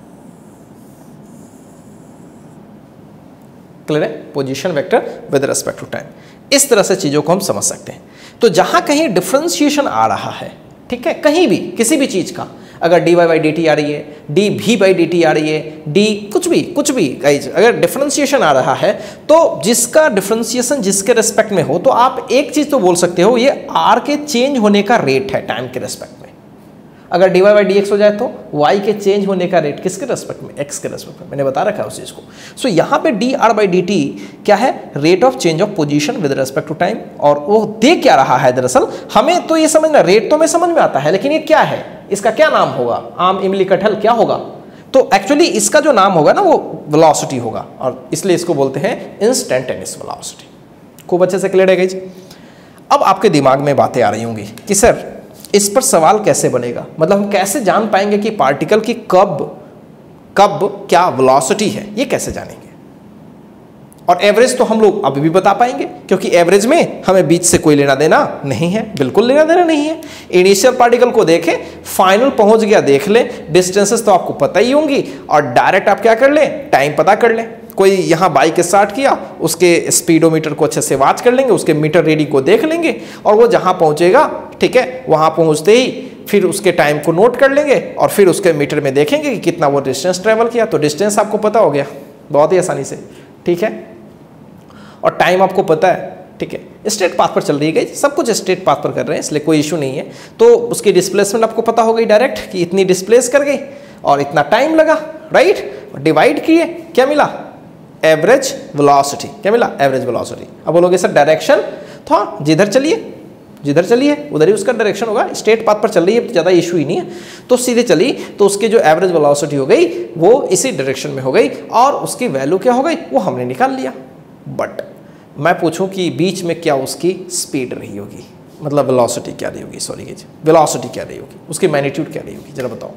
Clear है? Position vector with respect to time, इस तरह से चीजों को हम समझ सकते हैं। तो जहां कहीं डिफरेंशिएशन आ रहा है, ठीक है, कहीं भी किसी भी चीज का, अगर D Y by D T आ रही है, डी भी बाई डी टी आ रही है, डी कुछ भी कुछ भी गाइज, अगर डिफरेंशिएशन आ रहा है, तो जिसका डिफरेंशिएशन जिसके रिस्पेक्ट में हो, तो आप एक चीज तो बोल सकते हो, ये आर के चेंज होने का रेट है टाइम के रिस्पेक्ट में। अगर D Y by D X हो जाए तो वाई के चेंज होने का रेट किसके रेस्पेक्ट में? एक्स के रेस्पेक्ट में। मैंने बता रखा है उस चीज को। सो so, यहाँ पे D are by D T क्या है? Rate of change of position with respect to time. और वो दे क्या रहा है दरअसल, हमें तो ये समझना, रेट तो हमें समझ में आता है, लेकिन ये क्या है, इसका क्या नाम होगा? आम, इमली, कटहल, क्या होगा? तो एक्चुअली इसका जो नाम होगा ना वो वेलोसिटी होगा, और इसलिए इसको बोलते हैं इंस्टेंटेनियस वेलोसिटी। खूब अच्छे से क्लियर है गाइस? अब आपके दिमाग में बातें आ रही होंगी कि सर इस पर सवाल कैसे बनेगा, मतलब हम कैसे जान पाएंगे कि पार्टिकल की कब कब क्या वेलोसिटी है, ये कैसे जानेंगे? और एवरेज तो हम लोग अभी भी बता पाएंगे, क्योंकि एवरेज में हमें बीच से कोई लेना देना नहीं है, बिल्कुल लेना देना नहीं है। इनिशियल पार्टिकल को देखें, फाइनल पहुंच गया देख ले, डिस्टेंसेस तो आपको पता ही होंगी, और डायरेक्ट आप क्या कर लें, टाइम पता कर लें। कोई यहाँ बाइक स्टार्ट किया, उसके स्पीडोमीटर को अच्छे से वॉच कर लेंगे, उसके मीटर रीडिंग को देख लेंगे, और वो जहाँ पहुँचेगा, ठीक है, वहाँ पहुँचते ही फिर उसके टाइम को नोट कर लेंगे, और फिर उसके मीटर में देखेंगे कि कितना वो डिस्टेंस ट्रेवल किया। तो डिस्टेंस आपको पता हो गया बहुत ही आसानी से, ठीक है, और टाइम आपको पता है, ठीक है। स्ट्रेट पाथ पर चल रही है, सब कुछ स्ट्रेट पाथ पर कर रहे हैं, इसलिए कोई इशू नहीं है। तो उसकी डिस्प्लेसमेंट आपको पता हो गई डायरेक्ट कि इतनी डिस्प्लेस कर गई और इतना टाइम लगा, राइट। डिवाइड किए, क्या मिला? Average velocity. क्या मिला? Average velocity. अब बोलोगे सर डायरेक्शन, तो हाँ, जिधर चलिए जिधर चलिए उधर ही उसका डायरेक्शन होगा। स्ट्रेट पाथ पर चल रही है तो ज़्यादा इशू ही नहीं है, तो सीधे चली तो उसकी जो एवरेज वेलोसिटी हो गई वो इसी डायरेक्शन में हो गई, और उसकी वैल्यू क्या हो गई वो हमने निकाल लिया। बट मैं पूछूं कि बीच में क्या उसकी स्पीड रही होगी, मतलब वेलोसिटी क्या रही होगी, सॉरी वेलोसिटी क्या रही होगी, उसकी मैग्नीट्यूड क्या रही होगी, जरा बताओ।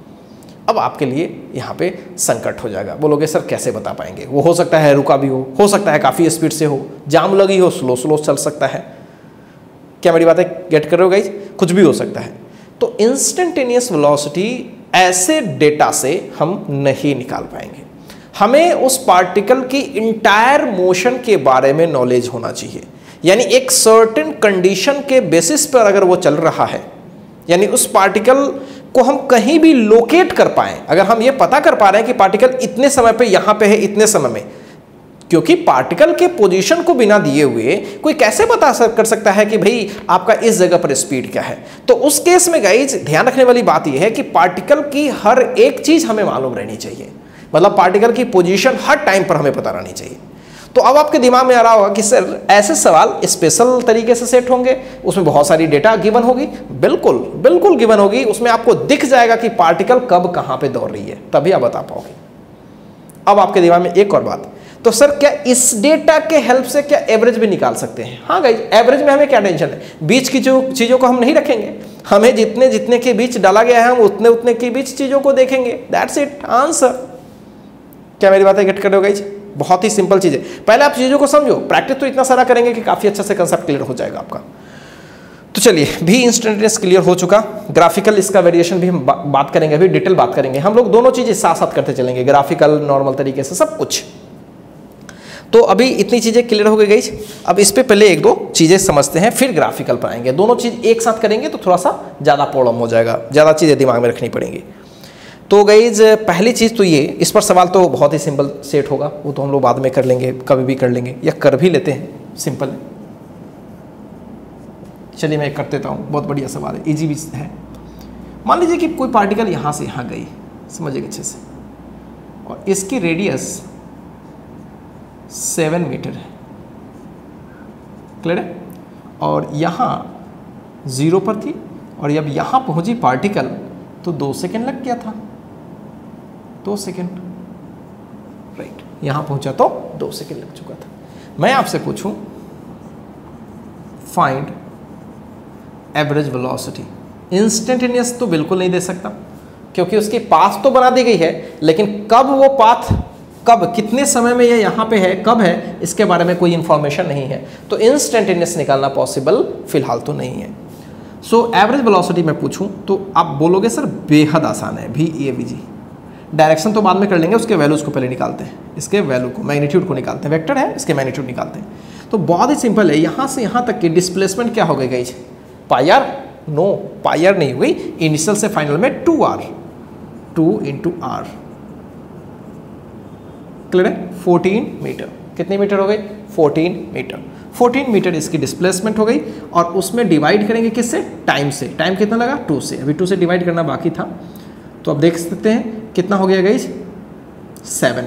अब आपके लिए यहाँ पे संकट हो जाएगा, बोलोगे सर कैसे बता पाएंगे? वो हो सकता है रुका भी हो हो सकता है काफ़ी स्पीड से हो, जाम लगी हो, स्लो स्लो चल सकता है। क्या मेरी बातें गेट कर रहे हो गाइस? कुछ भी हो सकता है। तो इंस्टेंटेनियस वेलोसिटी ऐसे डेटा से हम नहीं निकाल पाएंगे। हमें उस पार्टिकल की इंटायर मोशन के बारे में नॉलेज होना चाहिए, यानी एक सर्टेन कंडीशन के बेसिस पर अगर वो चल रहा है, यानी उस पार्टिकल को हम कहीं भी लोकेट कर पाएं। अगर हम ये पता कर पा रहे हैं कि पार्टिकल इतने समय पे यहाँ पे है, इतने समय में, क्योंकि पार्टिकल के पोजीशन को बिना दिए हुए कोई कैसे पता कर सकता है कि भाई आपका इस जगह पर स्पीड क्या है। तो उस केस में गाइज ध्यान रखने वाली बात यह है कि पार्टिकल की हर एक चीज हमें मालूम रहनी चाहिए, मतलब पार्टिकल की पोजीशन हर टाइम पर हमें पता रहनी चाहिए। तो अब आपके दिमाग में आ रहा होगा कि सर ऐसे सवाल स्पेशल तरीके से सेट होंगे, उसमें बहुत सारी डेटा गिवन होगी। बिल्कुल बिल्कुल गिवन होगी, उसमें आपको दिख जाएगा कि पार्टिकल कब कहाँ पे दौड़ रही है, तभी आप बता पाओगे। अब आपके दिमाग में एक और बात, तो सर क्या इस डेटा के हेल्प से क्या एवरेज भी निकाल सकते हैं? हाँ गाइस, एवरेज में हमें क्या टेंशन है, बीच की जो चीज़ों को हम नहीं रखेंगे, हमें जितने जितने के बीच डाला गया है हम उतने उतने के बीच चीज़ों को देखेंगे, दैट्स इट आंसर। क्या मेरी बातें गेट कर रहे हो गाइस? बहुत ही सिंपल चीज़ है। पहले आप चीज़ों को समझो, प्रैक्टिस तो इतना सारा करेंगे कि काफ़ी अच्छा से कंसेप्ट क्लियर हो जाएगा आपका। तो चलिए, भी इंस्टेंटेनियस क्लियर हो चुका, ग्राफिकल इसका वेरिएशन भी हम बा, बात करेंगे, अभी डिटेल बात करेंगे। हम लोग दोनों चीज़ें साथ साथ करते चलेंगे, ग्राफिकल नॉर्मल तरीके से सब कुछ। तो अभी इतनी चीज़ें क्लियर हो गई गाइस। अब इस पे पहले एक दो चीज़ें समझते हैं, फिर ग्राफिकल पर आएंगे। दोनों चीज़ एक साथ करेंगे तो थोड़ा सा ज़्यादा प्रॉब्लम हो जाएगा, ज़्यादा चीज़ें दिमाग में रखनी पड़ेंगी। तो गाइज पहली चीज़ तो ये, इस पर सवाल तो बहुत ही सिंपल सेट होगा, वो तो हम लोग बाद में कर लेंगे, कभी भी कर लेंगे या कर भी लेते हैं, सिंपल है। चलिए मैं कर देता हूँ, बहुत बढ़िया सवाल है, इजी भी है। मान लीजिए कि कोई पार्टिकल यहाँ से यहाँ गई, समझिएगा अच्छे से, और इसकी रेडियस सेवन मीटर है, क्लियर है, और यहाँ ज़ीरो पर थी और जब यहाँ पहुँची पार्टिकल तो दो सेकेंड लग गया था, दो सेकेंड, राइट, यहाँ पहुँचा तो दो सेकेंड लग चुका था। मैं आपसे पूछूं फाइंड एवरेज वेलोसिटी, इंस्टेंटेनियस तो बिल्कुल नहीं दे सकता क्योंकि उसकी पाथ तो बना दी गई है, लेकिन कब वो पाथ, कब कितने समय में ये यहाँ पे है, कब है, इसके बारे में कोई इंफॉर्मेशन नहीं है, तो इंस्टेंटेनियस निकालना पॉसिबल फिलहाल तो नहीं है। सो एवरेज वेलोसिटी मैं पूछूं तो आप बोलोगे सर बेहद आसान है, भी ए वी जी, डायरेक्शन तो बाद में कर लेंगे, उसके वैल्यूज़ को पहले निकालते हैं, इसके वैल्यू को, मैग्नीट्यूड को निकालते हैं, वेक्टर है इसके मैग्नीट्यूड निकालते हैं। तो बहुत ही सिंपल है, यहाँ से यहाँ तक की डिस्प्लेसमेंट क्या हो गई guys, pi R, no pi R नहीं हुई, इनिशियल से फाइनल में two R, two into R, clear है, फोर्टीन मीटर, कितनी मीटर हो गई, फोर्टीन मीटर, फोर्टीन मीटर इसकी डिस्प्लेसमेंट हो गई, और उसमें डिवाइड करेंगे किससे, टाइम से, टाइम कितना लगा, टू से, अभी टू से डिवाइड करना बाकी था, तो अब देख सकते हैं कितना हो गया गाइस, सेवन,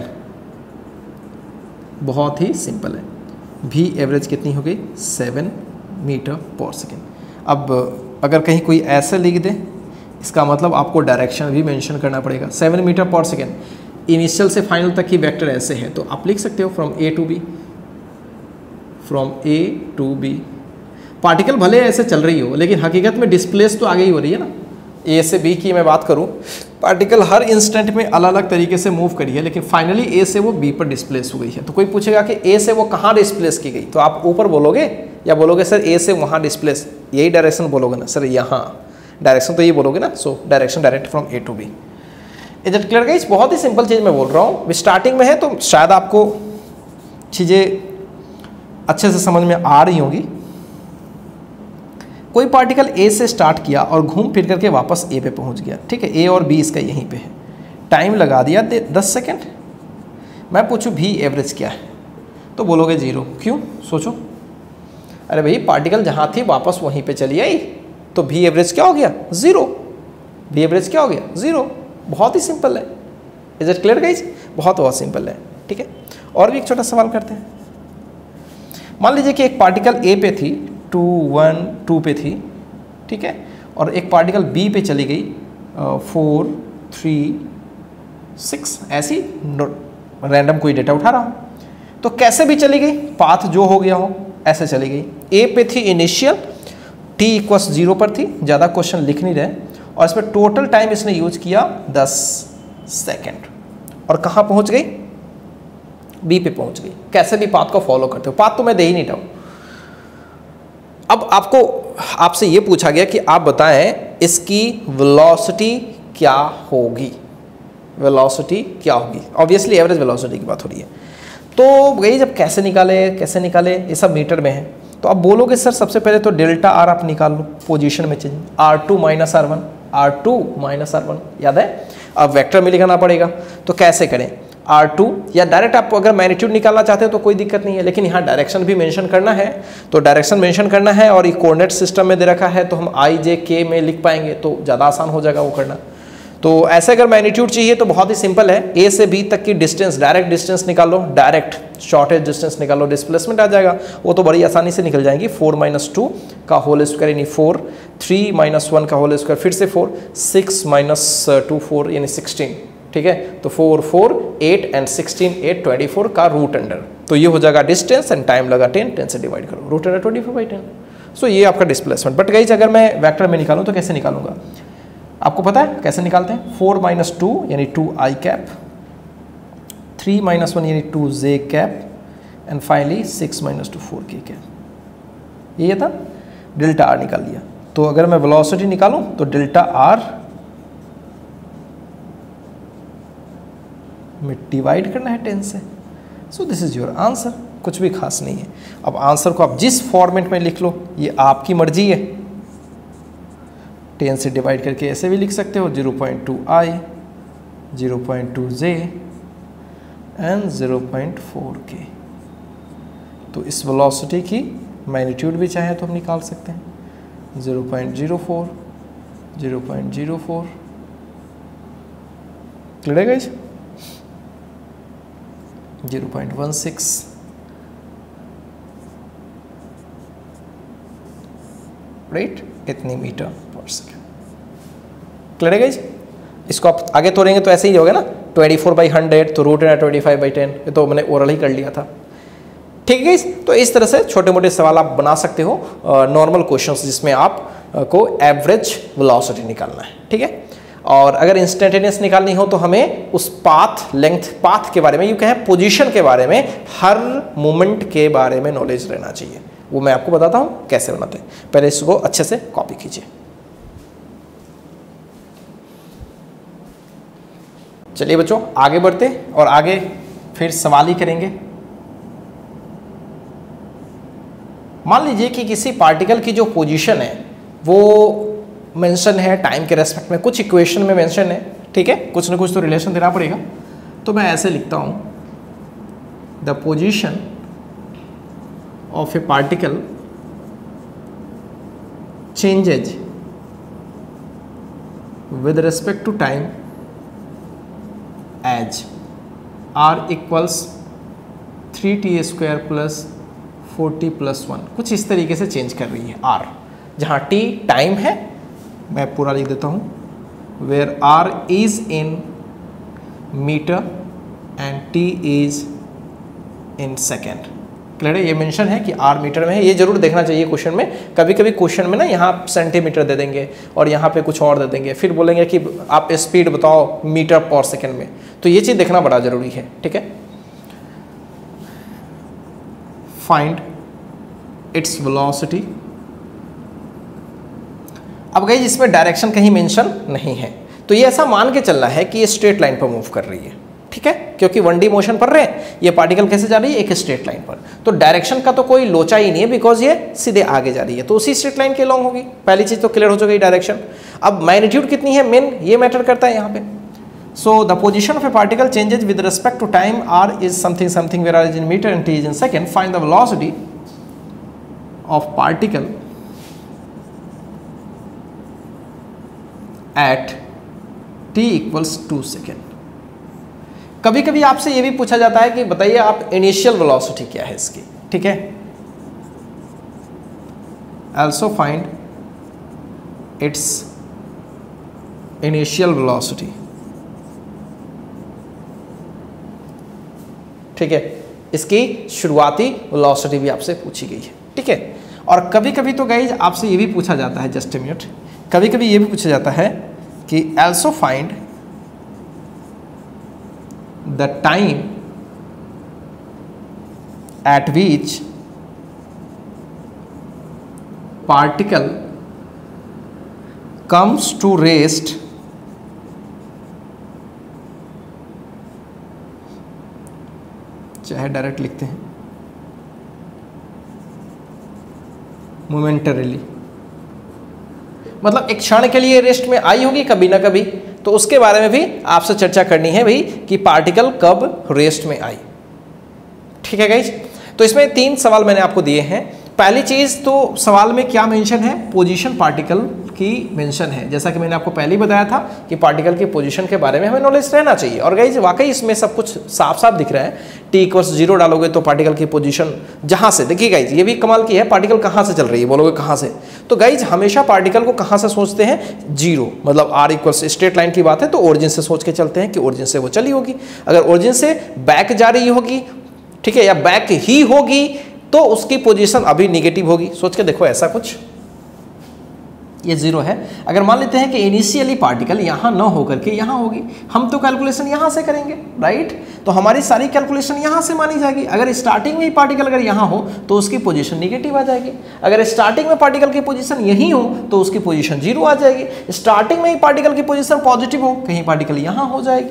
बहुत ही सिंपल है, भी एवरेज कितनी हो गई, सेवन मीटर पर सेकेंड। अब अगर कहीं कोई ऐसे लिख दे, इसका मतलब आपको डायरेक्शन भी मेंशन करना पड़ेगा, सेवन मीटर पर सेकेंड, इनिशियल से फाइनल तक की वेक्टर ऐसे है, तो आप लिख सकते हो from A to B, from A to B, particle भले ऐसे चल रही हो लेकिन हकीकत में डिस्प्लेस तो आगे ही हो रही है ना, ए से बी की मैं बात करूं, पार्टिकल हर इंस्टेंट में अलग अलग तरीके से मूव करी है, लेकिन फाइनली ए से वो बी पर डिस्प्लेस हो गई है। तो कोई पूछेगा कि ए से वो कहाँ डिस्प्लेस की गई, तो आप ऊपर बोलोगे या बोलोगे सर ए से वहाँ डिस्प्लेस, यही डायरेक्शन बोलोगे ना सर, यहाँ डायरेक्शन तो ये बोलोगे ना, so direction direct from A to B. Is it clear guys? बहुत ही सिंपल चीज़ मैं बोल रहा हूँ, स्टार्टिंग में है तो शायद आपको चीज़ें अच्छे से समझ में आ रही होंगी। कोई पार्टिकल ए से स्टार्ट किया और घूम फिर करके वापस ए पे पहुंच गया, ठीक है, ए और बी इसका यहीं पे है, टाइम लगा दिया दस सेकेंड। मैं पूछूं भी एवरेज क्या है, तो बोलोगे जीरो, क्यों, सोचो, अरे भाई पार्टिकल जहाँ थी वापस वहीं पे चली आई, तो भी एवरेज क्या हो गया, ज़ीरो, भी एवरेज क्या हो गया, ज़ीरो, बहुत ही सिंपल है। Is it clear guys? बहुत बहुत सिंपल है, ठीक है। और भी एक छोटा सवाल करते हैं, मान लीजिए कि एक पार्टिकल ए पे थी, टू वन टू पे थी, ठीक है, और एक पार्टिकल बी पे चली गई, फोर थ्री सिक्स, ऐसी रैंडम कोई डेटा उठा रहा हूँ, तो कैसे भी चली गई, पाथ जो हो गया हो ऐसे चली गई। ए पे थी इनिशियल, टी इक्वस जीरो पर थी, ज़्यादा क्वेश्चन लिख नहीं रहे, और इसमें टोटल टाइम इसने यूज किया दस सेकेंड, और कहाँ पहुँच गई, बी पे पहुँच गई। कैसे भी पाथ को फॉलो करते हो, पाथ तो मैं दे ही नहीं रहा हूँ। अब आपको आपसे ये पूछा गया कि आप बताएं इसकी वेलोसिटी क्या होगी, वेलोसिटी क्या होगी, ऑब्वियसली एवरेज वेलोसिटी की बात हो रही है। तो वही जब कैसे निकाले, कैसे निकाले, ये सब मीटर में है, तो आप बोलोगे सर सबसे पहले तो डेल्टा आर आप निकाल लो, पोजीशन में change, R two minus are one, R two minus are one, याद है, अब वेक्टर में लिखना पड़ेगा, तो कैसे करें, आर टू, या डायरेक्ट आप अगर मैग्नीट्यूड निकालना चाहते हो तो कोई दिक्कत नहीं है, लेकिन यहाँ डायरेक्शन भी मेंशन करना है, तो डायरेक्शन मेंशन करना है, और ये कोऑर्डिनेट सिस्टम में दे रखा है, तो हम आई जे के में लिख पाएंगे, तो ज़्यादा आसान हो जाएगा वो करना। तो ऐसे अगर मैग्नीट्यूड चाहिए तो बहुत ही सिंपल है, ए से बी तक की डिस्टेंस, डायरेक्ट डिस्टेंस निकालो, डायरेक्ट शॉर्टेज डिस्टेंस निकालो, डिस्प्लेसमेंट आ जाएगा, वो तो बड़ी आसानी से निकल जाएंगी, फोर माइनस टू का होल स्क्वायर यानी फोर, थ्री माइनस वन का होल स्क्वायर फिर से four, six minus two four यानी सिक्सटीन, ठीक है, तो four four eight and sixteen eight twenty four का रूट अंडर, तो ये हो जाएगा डिस्टेंस, एंड टाइम लगा टेन, टेन से डिवाइड करो, root under twenty four by ten. So ये आपका डिस्प्लेसमेंट। बट गाइस अगर मैं वेक्टर में निकालूं तो कैसे निकालूंगा, आपको पता है कैसे निकालते हैं, फोर माइनस टू यानी two I cap, three minus one यानी two J cap, and finally six minus two four K cap, ये था, डेल्टा आर निकाल लिया। तो अगर मैं वेलोसिटी निकालूं तो डेल्टा आर में डिवाइड करना है टेन से, so this is your answer, कुछ भी खास नहीं है। अब आंसर को आप जिस फॉर्मेट में लिख लो ये आपकी मर्जी है। टेन से डिवाइड करके ऐसे भी लिख सकते हो, zero point two I, zero point two J and zero point four K. तो इस वेलोसिटी की मैग्नीट्यूड भी चाहे तो हम निकाल सकते हैं, zero point zero four, zero point zero four. Clear है guys? Zero point one six, right, इतनी मीटर पर सेकेंड। क्लियर है गाइस? इसको आप आगे तोड़ेंगे तो ऐसे ही होगा ना, ट्वेंटी फोर बाई हंड्रेड तो रूट है ट्वेंटी फाइव बाई टेन, ये तो मैंने ओरल ही कर लिया था। ठीक है गाइस? तो इस तरह से छोटे मोटे सवाल आप बना सकते हो, नॉर्मल क्वेश्चंस जिसमें आप को एवरेज वेलोसिटी निकालना है। ठीक है, और अगर इंस्टेंटेनियस निकालनी हो तो हमें उस पाथ लेंथ पाथ के बारे में, यूँ कहें पोजीशन के बारे में, हर मोमेंट के बारे में नॉलेज रहना चाहिए। वो मैं आपको बताता हूँ कैसे बनाते हैं। पहले इसको अच्छे से कॉपी कीजिए। चलिए बच्चों आगे बढ़ते और आगे फिर सवाल ही करेंगे। मान लीजिए कि किसी पार्टिकल की जो पोजीशन है वो मेंशन है टाइम के रेस्पेक्ट में, कुछ इक्वेशन में मेंशन है। ठीक है, कुछ ना कुछ तो रिलेशन देना पड़ेगा। तो मैं ऐसे लिखता हूँ, the position of a particle changes with respect to time as r equals three t square plus four t plus one. कुछ इस तरीके से चेंज कर रही है आर, जहाँ टी टाइम है, मैं पूरा लिख देता हूँ, where r is in metre and t is in second. Clear है? ये मेंशन है कि आर मीटर में है, ये जरूर देखना चाहिए क्वेश्चन में। कभी कभी क्वेश्चन में ना यहाँ सेंटीमीटर दे देंगे और यहाँ पे कुछ और दे देंगे, फिर बोलेंगे कि आप स्पीड बताओ मीटर पर सेकेंड में, तो ये चीज़ देखना बड़ा जरूरी है। ठीक है, फाइंड इट्स वेलोसिटी। अब गाइस इसमें डायरेक्शन कहीं मेंशन नहीं है, तो ये ऐसा मान के चलना है कि ये स्ट्रेट लाइन पर मूव कर रही है। ठीक है, क्योंकि वन डी मोशन पर रहे हैं, ये पार्टिकल कैसे जा रही है, एक स्ट्रेट लाइन पर, तो डायरेक्शन का तो कोई लोचा ही नहीं है, बिकॉज ये सीधे आगे जा रही है, तो उसी स्ट्रेट लाइन के लॉन्ग होगी। पहली चीज तो क्लियर हो चुकी डायरेक्शन। अब मैग्नीट्यूड कितनी है मेन, ये मैटर करता है यहाँ पे। So the position of a particle changes with respect to time, r is something something where r is in metre and t is in second. Find the velocity of particle at t equals two second. कभी कभी आपसे ये भी पूछा जाता है कि बताइए आप इनिशियल वेलोसिटी क्या है इसकी। ठीक है, also find its initial velocity। ठीक है, इसकी शुरुआती वेलोसिटी भी आपसे पूछी गई है। ठीक है, और कभी कभी तो गाइज आपसे ये भी पूछा जाता है, जस्ट ए मिनट, कभी कभी ये भी पूछा जाता है कि also find the time at which particle comes to rest चाहे डायरेक्ट लिखते हैं मोमेंटरीली, मतलब एक क्षण के लिए रेस्ट में आई होगी कभी ना कभी, तो उसके बारे में भी आपसे चर्चा करनी है भाई कि पार्टिकल कब रेस्ट में आई। ठीक है गाइज, तो इसमें तीन सवाल मैंने आपको दिए हैं। पहली चीज तो सवाल में क्या मेंशन है, पोजीशन पार्टिकल की मेंशन है। जैसा कि मैंने आपको पहले ही बताया था कि पार्टिकल की पोजीशन के बारे में हमें नॉलेज रहना चाहिए। और गाइज वाकई इसमें सब कुछ साफ साफ दिख रहा है। टी इक्वल्स जीरो डालोगे तो पार्टिकल की पोजीशन जहां से, देखिए गाइज ये भी कमाल की है, पार्टिकल कहां से चल रही है, बोलोगे कहां से, तो गाइज हमेशा पार्टिकल को कहां से सोचते हैं, जीरो, मतलब आर इक्वल्स स्ट्रेट लाइन की बात है तो ओरिजिन से सोच के चलते हैं कि ओरिजिन से वो चली होगी। अगर ओरिजिन से बैक जा रही होगी, ठीक है, या बैक ही होगी तो उसकी पोजीशन अभी निगेटिव होगी। सोच के देखो ऐसा कुछ, ये जीरो है। अगर मान लेते हैं कि इनिशियली पार्टिकल यहाँ ना होकर के यहाँ होगी, हम तो कैलकुलेशन यहाँ से करेंगे, राइट, तो हमारी सारी कैलकुलेशन यहाँ से मानी जाएगी। अगर स्टार्टिंग में ही पार्टिकल अगर यहाँ हो तो उसकी पोजीशन निगेटिव आ जाएगी। अगर स्टार्टिंग में पार्टिकल की पोजीशन यहीं हो तो उसकी पोजीशन जीरो आ जाएगी। स्टार्टिंग में ही पार्टिकल की पोजीशन पॉजिटिव हो, कहीं पार्टिकल यहाँ हो जाएगी।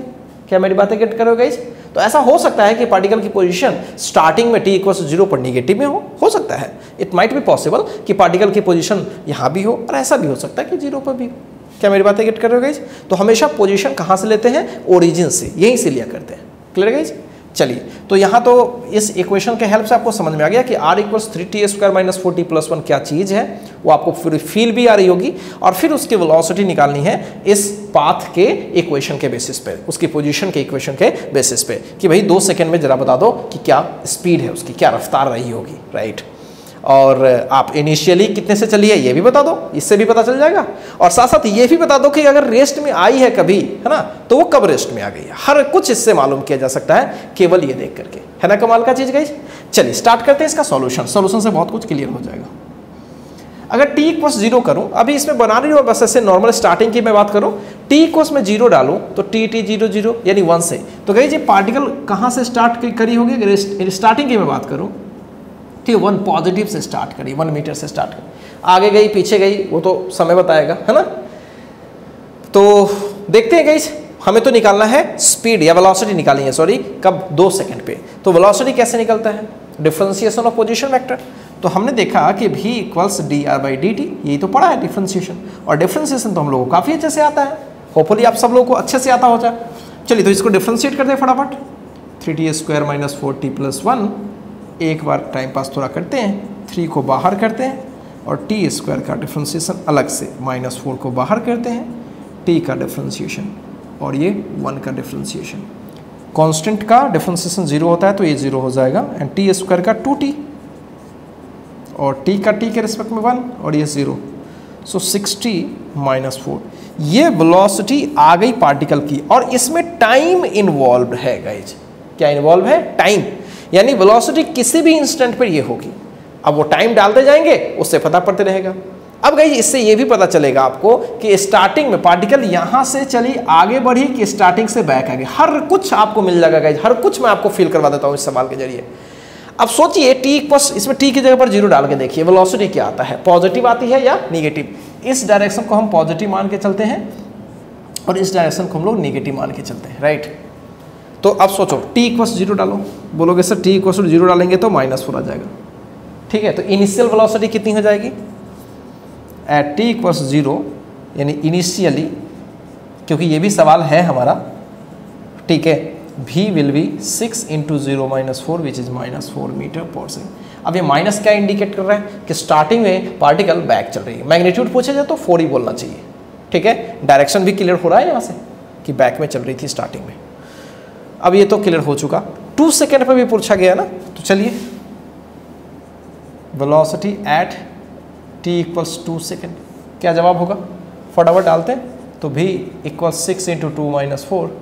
क्या मेरी बातें गेट कर रहे हो गाइस? तो ऐसा हो सकता है कि पार्टिकल की पोजीशन स्टार्टिंग में टी इक्वल टू जीरो पर निगेटिव में हो हो सकता है। इट माइट बी पॉसिबल कि पार्टिकल की पोजीशन यहाँ भी हो और ऐसा भी हो सकता है कि जीरो पर भी। क्या मेरी बातें गेट कर रहे हो गाइस? तो हमेशा पोजीशन कहाँ से लेते हैं? ओरिजिन से, यहीं से लिया करते हैं। Clear guys? चलिए, तो यहाँ तो इस इक्वेशन के हेल्प से आपको समझ में आ गया कि r equals three t square minus four t plus one क्या चीज़ है, वो आपको फिर फील भी आ रही होगी और फिर उसकी वेलोसिटी निकालनी है इस पाथ के इक्वेशन के बेसिस पे, उसकी पोजीशन के इक्वेशन के बेसिस पे कि भाई दो सेकंड में जरा बता दो कि क्या स्पीड है उसकी, क्या रफ्तार रही होगी, राइट। और आप इनिशियली कितने से चली है ये भी बता दो, इससे भी पता चल जाएगा। और साथ साथ ये भी बता दो कि अगर रेस्ट में आई है कभी, है ना, तो वो कब रेस्ट में आ गई है। हर कुछ इससे मालूम किया जा सकता है केवल ये देख करके, है ना, कमाल का चीज गाइस। चलिए स्टार्ट करते हैं इसका सॉल्यूशन। सॉल्यूशन से बहुत कुछ क्लियर हो जाएगा। अगर टी इक्वल्स जीरो करूं, अभी इसमें बना रही हूँ बस ऐसे नॉर्मल स्टार्टिंग की मैं बात करूं, टी इक्वल्स में जीरो डालूं तो टी टी जीरो जीरो यानी वन से, तो गाइस ये पार्टिकल कहाँ से स्टार्ट करी होगी? अगर स्टार्टिंग की मैं बात करूँ, ठीक है, वन पॉजिटिव से स्टार्ट करी, वन मीटर से स्टार्ट करी, आगे गई पीछे गई वो तो समय बताएगा, है ना। तो देखते हैं गाइस, हमें तो निकालना है स्पीड या वेलोसिटी निकालनी है, सॉरी, कब? दो सेकंड पे। तो वेलोसिटी कैसे निकलता है? Differentiation of position vector. तो हमने देखा कि v equals d are by D t, यही तो पढ़ा है डिफरेंशिएशन, और डिफरेंशिएशन तो हम लोगों को काफ़ी अच्छे से आता है, होपफुली आप सब लोगों को अच्छे से आता हो जाए। चलिए तो इसको डिफरेंशिएट करते हैं फटाफट। Three t square minus four t plus one, एक बार टाइम पास थोड़ा करते हैं, थ्री को बाहर करते हैं और टी स्क्वायर का डिफरेंशिएशन अलग से, माइनस फोर को बाहर करते हैं, टी का डिफरेंशिएशन और ये वन का डिफरेंशिएशन। कांस्टेंट का डिफरेंशिएशन जीरो होता है तो ये जीरो हो जाएगा, एंड टी स्क्वायर का टू टी और टी का टी के रिस्पेक्ट में वन और ये zero, so sixty minus four. ये वेलोसिटी आ गई पार्टिकल की और इसमें टाइम इन्वॉल्व है गाइज। क्या इन्वॉल्व है? टाइम, यानी वेलोसिटी किसी भी इंस्टेंट पर ये होगी। अब वो टाइम डालते जाएंगे उससे पता पड़ते रहेगा। अब गाइस इससे ये भी पता चलेगा आपको कि स्टार्टिंग में पार्टिकल यहाँ से चली आगे बढ़ी कि स्टार्टिंग से बैक आ गई, हर कुछ आपको मिल जाएगा गाइस, हर कुछ मैं आपको फील करवा देता हूँ इस सवाल के जरिए। अब सोचिए टी इक्वल्स, इसमें टी की जगह पर जीरो डाल के देखिए वेलोसिटी क्या आता है, पॉजिटिव आती है या निगेटिव। इस डायरेक्शन को हम पॉजिटिव मान के चलते हैं और इस डायरेक्शन को हम लोग निगेटिव मान के चलते हैं, राइट। तो अब सोचो टी इक्वल्स जीरो डालो, बोलोगे सर टी इक्वल्स जीरो डालेंगे तो माइनस फोर आ जाएगा, ठीक है। तो इनिशियल वेलोसिटी कितनी हो जाएगी? एट टी इक्वल्स जीरो, यानी इनिशियली, क्योंकि ये भी सवाल है हमारा, ठीक है, v will be six into zero minus four which is minus four metre पर सेकेंड। अब ये माइनस क्या इंडिकेट कर रहा है कि स्टार्टिंग में पार्टिकल बैक चल रही है। मैग्नीट्यूड पूछे जाए तो फोर ही बोलना चाहिए, ठीक है। डायरेक्शन भी क्लियर हो रहा है यहाँ से कि बैक में चल रही थी स्टार्टिंग में। अब ये तो क्लियर हो चुका, टू सेकेंड पर भी पूछा गया ना, तो चलिए velocity at t equals two second, क्या जवाब होगा? फटाफट डालते हैं। तो v equals six into two minus four,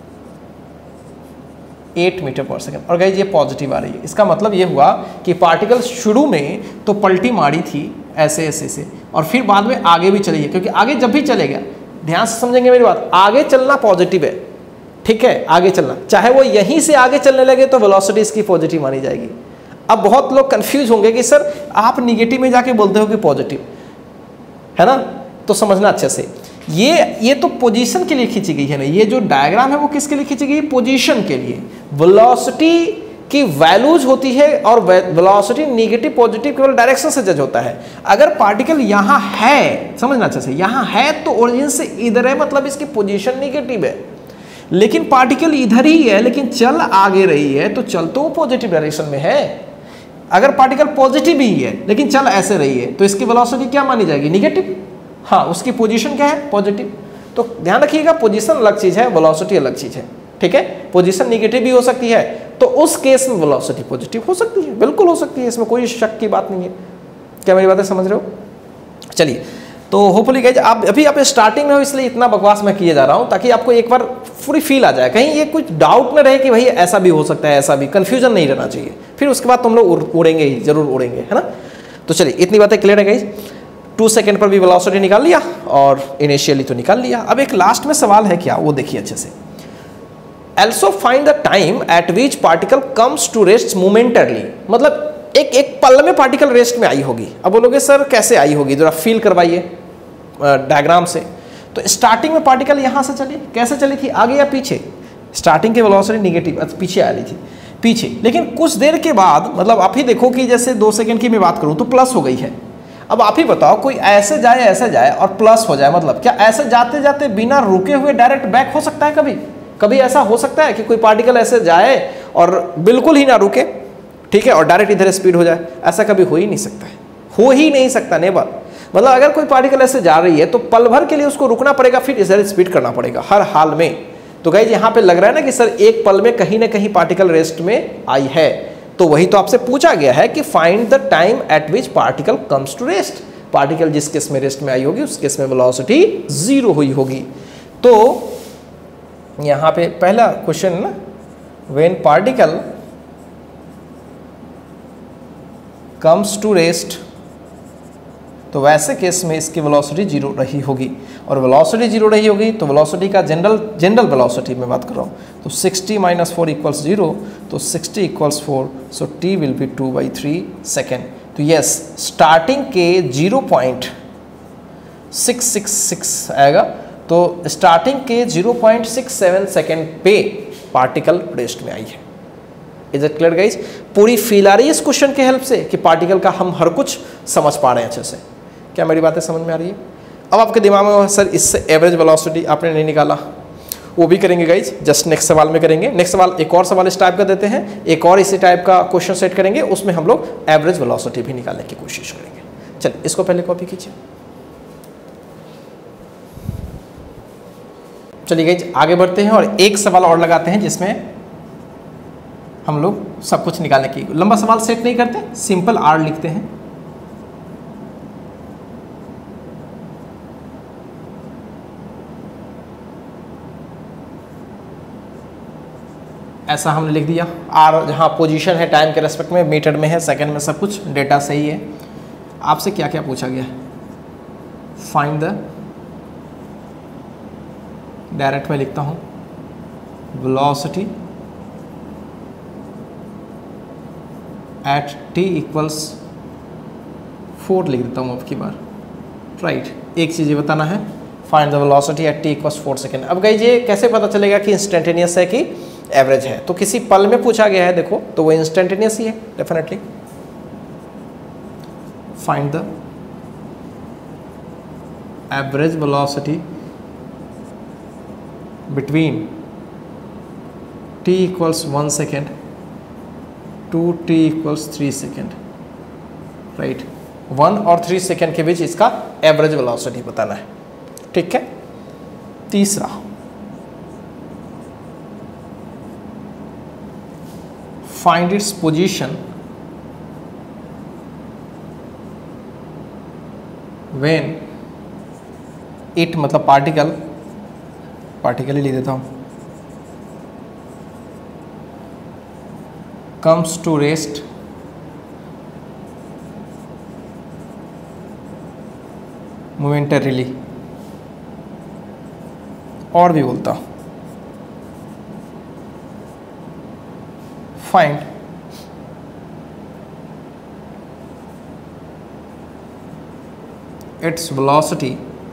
eight metre पर सेकेंड। और गाइस ये पॉजिटिव आ रही है, इसका मतलब ये हुआ कि पार्टिकल शुरू में तो पलटी मारी थी ऐसे ऐसे से, और फिर बाद में आगे भी चली है, क्योंकि आगे जब भी चलेगा, ध्यान से समझेंगे मेरी बात, आगे चलना पॉजिटिव है, ठीक है, आगे चलना, चाहे वो यहीं से आगे चलने लगे तो वेलोसिटी इसकी पॉजिटिव मानी जाएगी। अब बहुत लोग कंफ्यूज होंगे कि सर आप निगेटिव में जाके बोलते हो कि पॉजिटिव, है ना, तो समझना अच्छे से, ये ये तो पोजीशन के लिए खींची गई है ना, ये जो डायग्राम है वो किसके लिए खींची गई? पोजीशन के लिए। वेलोसिटी की वैल्यूज होती है और वेलोसिटी नेगेटिव पॉजिटिव केवल डायरेक्शन से जज होता है। अगर पार्टिकल यहाँ है, समझना अच्छे से, यहाँ है तो ओरिजिन से इधर है, मतलब इसकी पोजीशन नेगेटिव है। लेकिन पार्टिकल इधर ही है लेकिन चल आगे रही है, तो चल तो पॉजिटिव डायरेक्शन में है। अगर पार्टिकल पॉजिटिव ही है लेकिन चल ऐसे रही है तो इसकी वेलोसिटी क्या मानी जाएगी? निगेटिव। हाँ, उसकी पोजीशन क्या है? पॉजिटिव। तो ध्यान रखिएगा, पोजीशन अलग चीज है, वेलोसिटी अलग चीज है, ठीक है। पोजीशन निगेटिव भी हो सकती है तो उस केस में वेलोसिटी पॉजिटिव हो सकती है, बिल्कुल हो सकती है, इसमें कोई शक की बात नहीं है। क्या मेरी बातें समझ रहे हो? चलिए, तो होपफुली गाइज आप अभी आप स्टार्टिंग में हो इसलिए इतना बकवास मैं किए जा रहा हूँ, ताकि आपको एक बार पूरी फील आ जाए, कहीं ये कुछ डाउट न रहे कि भाई ऐसा भी हो सकता है, ऐसा भी, कंफ्यूजन नहीं रहना चाहिए। फिर उसके बाद तुम लोग उड़ेंगे ही, जरूर उड़ेंगे, है ना। तो चलिए इतनी बातें क्लियर है गाइज। टू सेकेंड पर भी वेलोसिटी निकाल लिया और इनिशियली तो निकाल लिया। अब एक लास्ट में सवाल है, क्या वो देखिए अच्छे से। Also find the time at which particle comes to rest momentarily, मतलब एक एक पल में पार्टिकल रेस्ट में आई होगी। अब बोलोगे सर कैसे आई होगी, जरा फील करवाइए डायग्राम से। तो स्टार्टिंग में पार्टिकल यहाँ से चली, कैसे चली थी, आगे या पीछे? स्टार्टिंग की वेलोसिटी निगेटिव पीछे आ रही थी पीछे, लेकिन कुछ देर के बाद मतलब आप ही देखो कि जैसे दो सेकंड की मैं बात करूं तो प्लस हो गई है। अब आप ही बताओ कोई ऐसे जाए ऐसे जाए और प्लस हो जाए, मतलब क्या ऐसे जाते जाते बिना रुके हुए डायरेक्ट बैक हो सकता है? कभी कभी ऐसा हो सकता है कि कोई पार्टिकल ऐसे जाए और बिल्कुल ही ना रुके, ठीक है, और डायरेक्ट इधर स्पीड हो जाए? ऐसा कभी हो ही नहीं सकता है, हो ही नहीं सकता, नेवर। मतलब अगर कोई पार्टिकल ऐसे जा रही है तो पल भर के लिए उसको रुकना पड़ेगा, फिर इधर स्पीड करना पड़ेगा हर हाल में। तो गाइस यहाँ पे लग रहा है ना कि सर एक पल में कहीं ना कहीं पार्टिकल रेस्ट में आई है, तो वही तो आपसे पूछा गया है कि find the time at which particle comes to rest. Particle जिस केस में रेस्ट में आई होगी उस केस में वेलोसिटी जीरो हुई होगी। तो यहाँ पे पहला क्वेश्चन ना, when particle comes to rest, तो वैसे केस में इसकी वेलोसिटी जीरो रही होगी, और वेलोसिटी जीरो रही होगी तो वेलोसिटी का जनरल जनरल वेलोसिटी में बात कर रहा हूँ, तो sixty minus four equals zero, तो sixty equals four, so t will be two by three second. तो यस, स्टार्टिंग के zero point six six six आएगा, तो स्टार्टिंग के zero point six seven second पे पार्टिकल रेस्ट में आई है। Is it clear guys? पूरी फील आ रही है इस क्वेश्चन के हेल्प से कि पार्टिकल का हम हर कुछ समझ पा रहे हैं अच्छे से? क्या मेरी बातें समझ में आ रही है? अब आपके दिमाग में सर इससे एवरेज वेलोसिटी आपने नहीं निकाला, वो भी करेंगे गाइज, जस्ट नेक्स्ट सवाल में करेंगे। नेक्स्ट सवाल एक और सवाल इस टाइप का देते हैं, एक और इसी टाइप का क्वेश्चन सेट करेंगे, उसमें हम लोग एवरेज वेलोसिटी भी निकालने की कोशिश करेंगे। चलिए इसको पहले कॉपी कीजिए। चलिए गाइज आगे बढ़ते हैं और एक सवाल और लगाते हैं जिसमें हम लोग सब कुछ निकालने की, लंबा सवाल सेट नहीं करते, सिंपल आर लिखते हैं। ऐसा हमने लिख दिया, आर जहाँ पोजीशन है टाइम के रेस्पेक्ट में, मीटर में है, सेकंड में, सब कुछ डेटा सही है। आपसे क्या क्या पूछा गया है? फाइंड द, डायरेक्ट में लिखता हूँ, velocity at t equals four लिख देता हूँ अब की बार, राइट। एक चीज़ ये बताना है, find the velocity at t equals four second. अब गाइस ये कैसे पता चलेगा कि इंस्टेंटेनियस है कि एवरेज है? तो किसी पल में पूछा गया है देखो, तो वो इंस्टेंटेनियस ही है definitely. Find the average velocity between t equals one second to t equals three second, right. One और थ्री सेकेंड के बीच इसका एवरेज वेलोसिटी बताना है, ठीक है। तीसरा, find its position when it, मतलब पार्टिकल, पार्टिकल ही लिख देता हूं, comes to rest momentarily, और भी बोलता हूं, find its velocity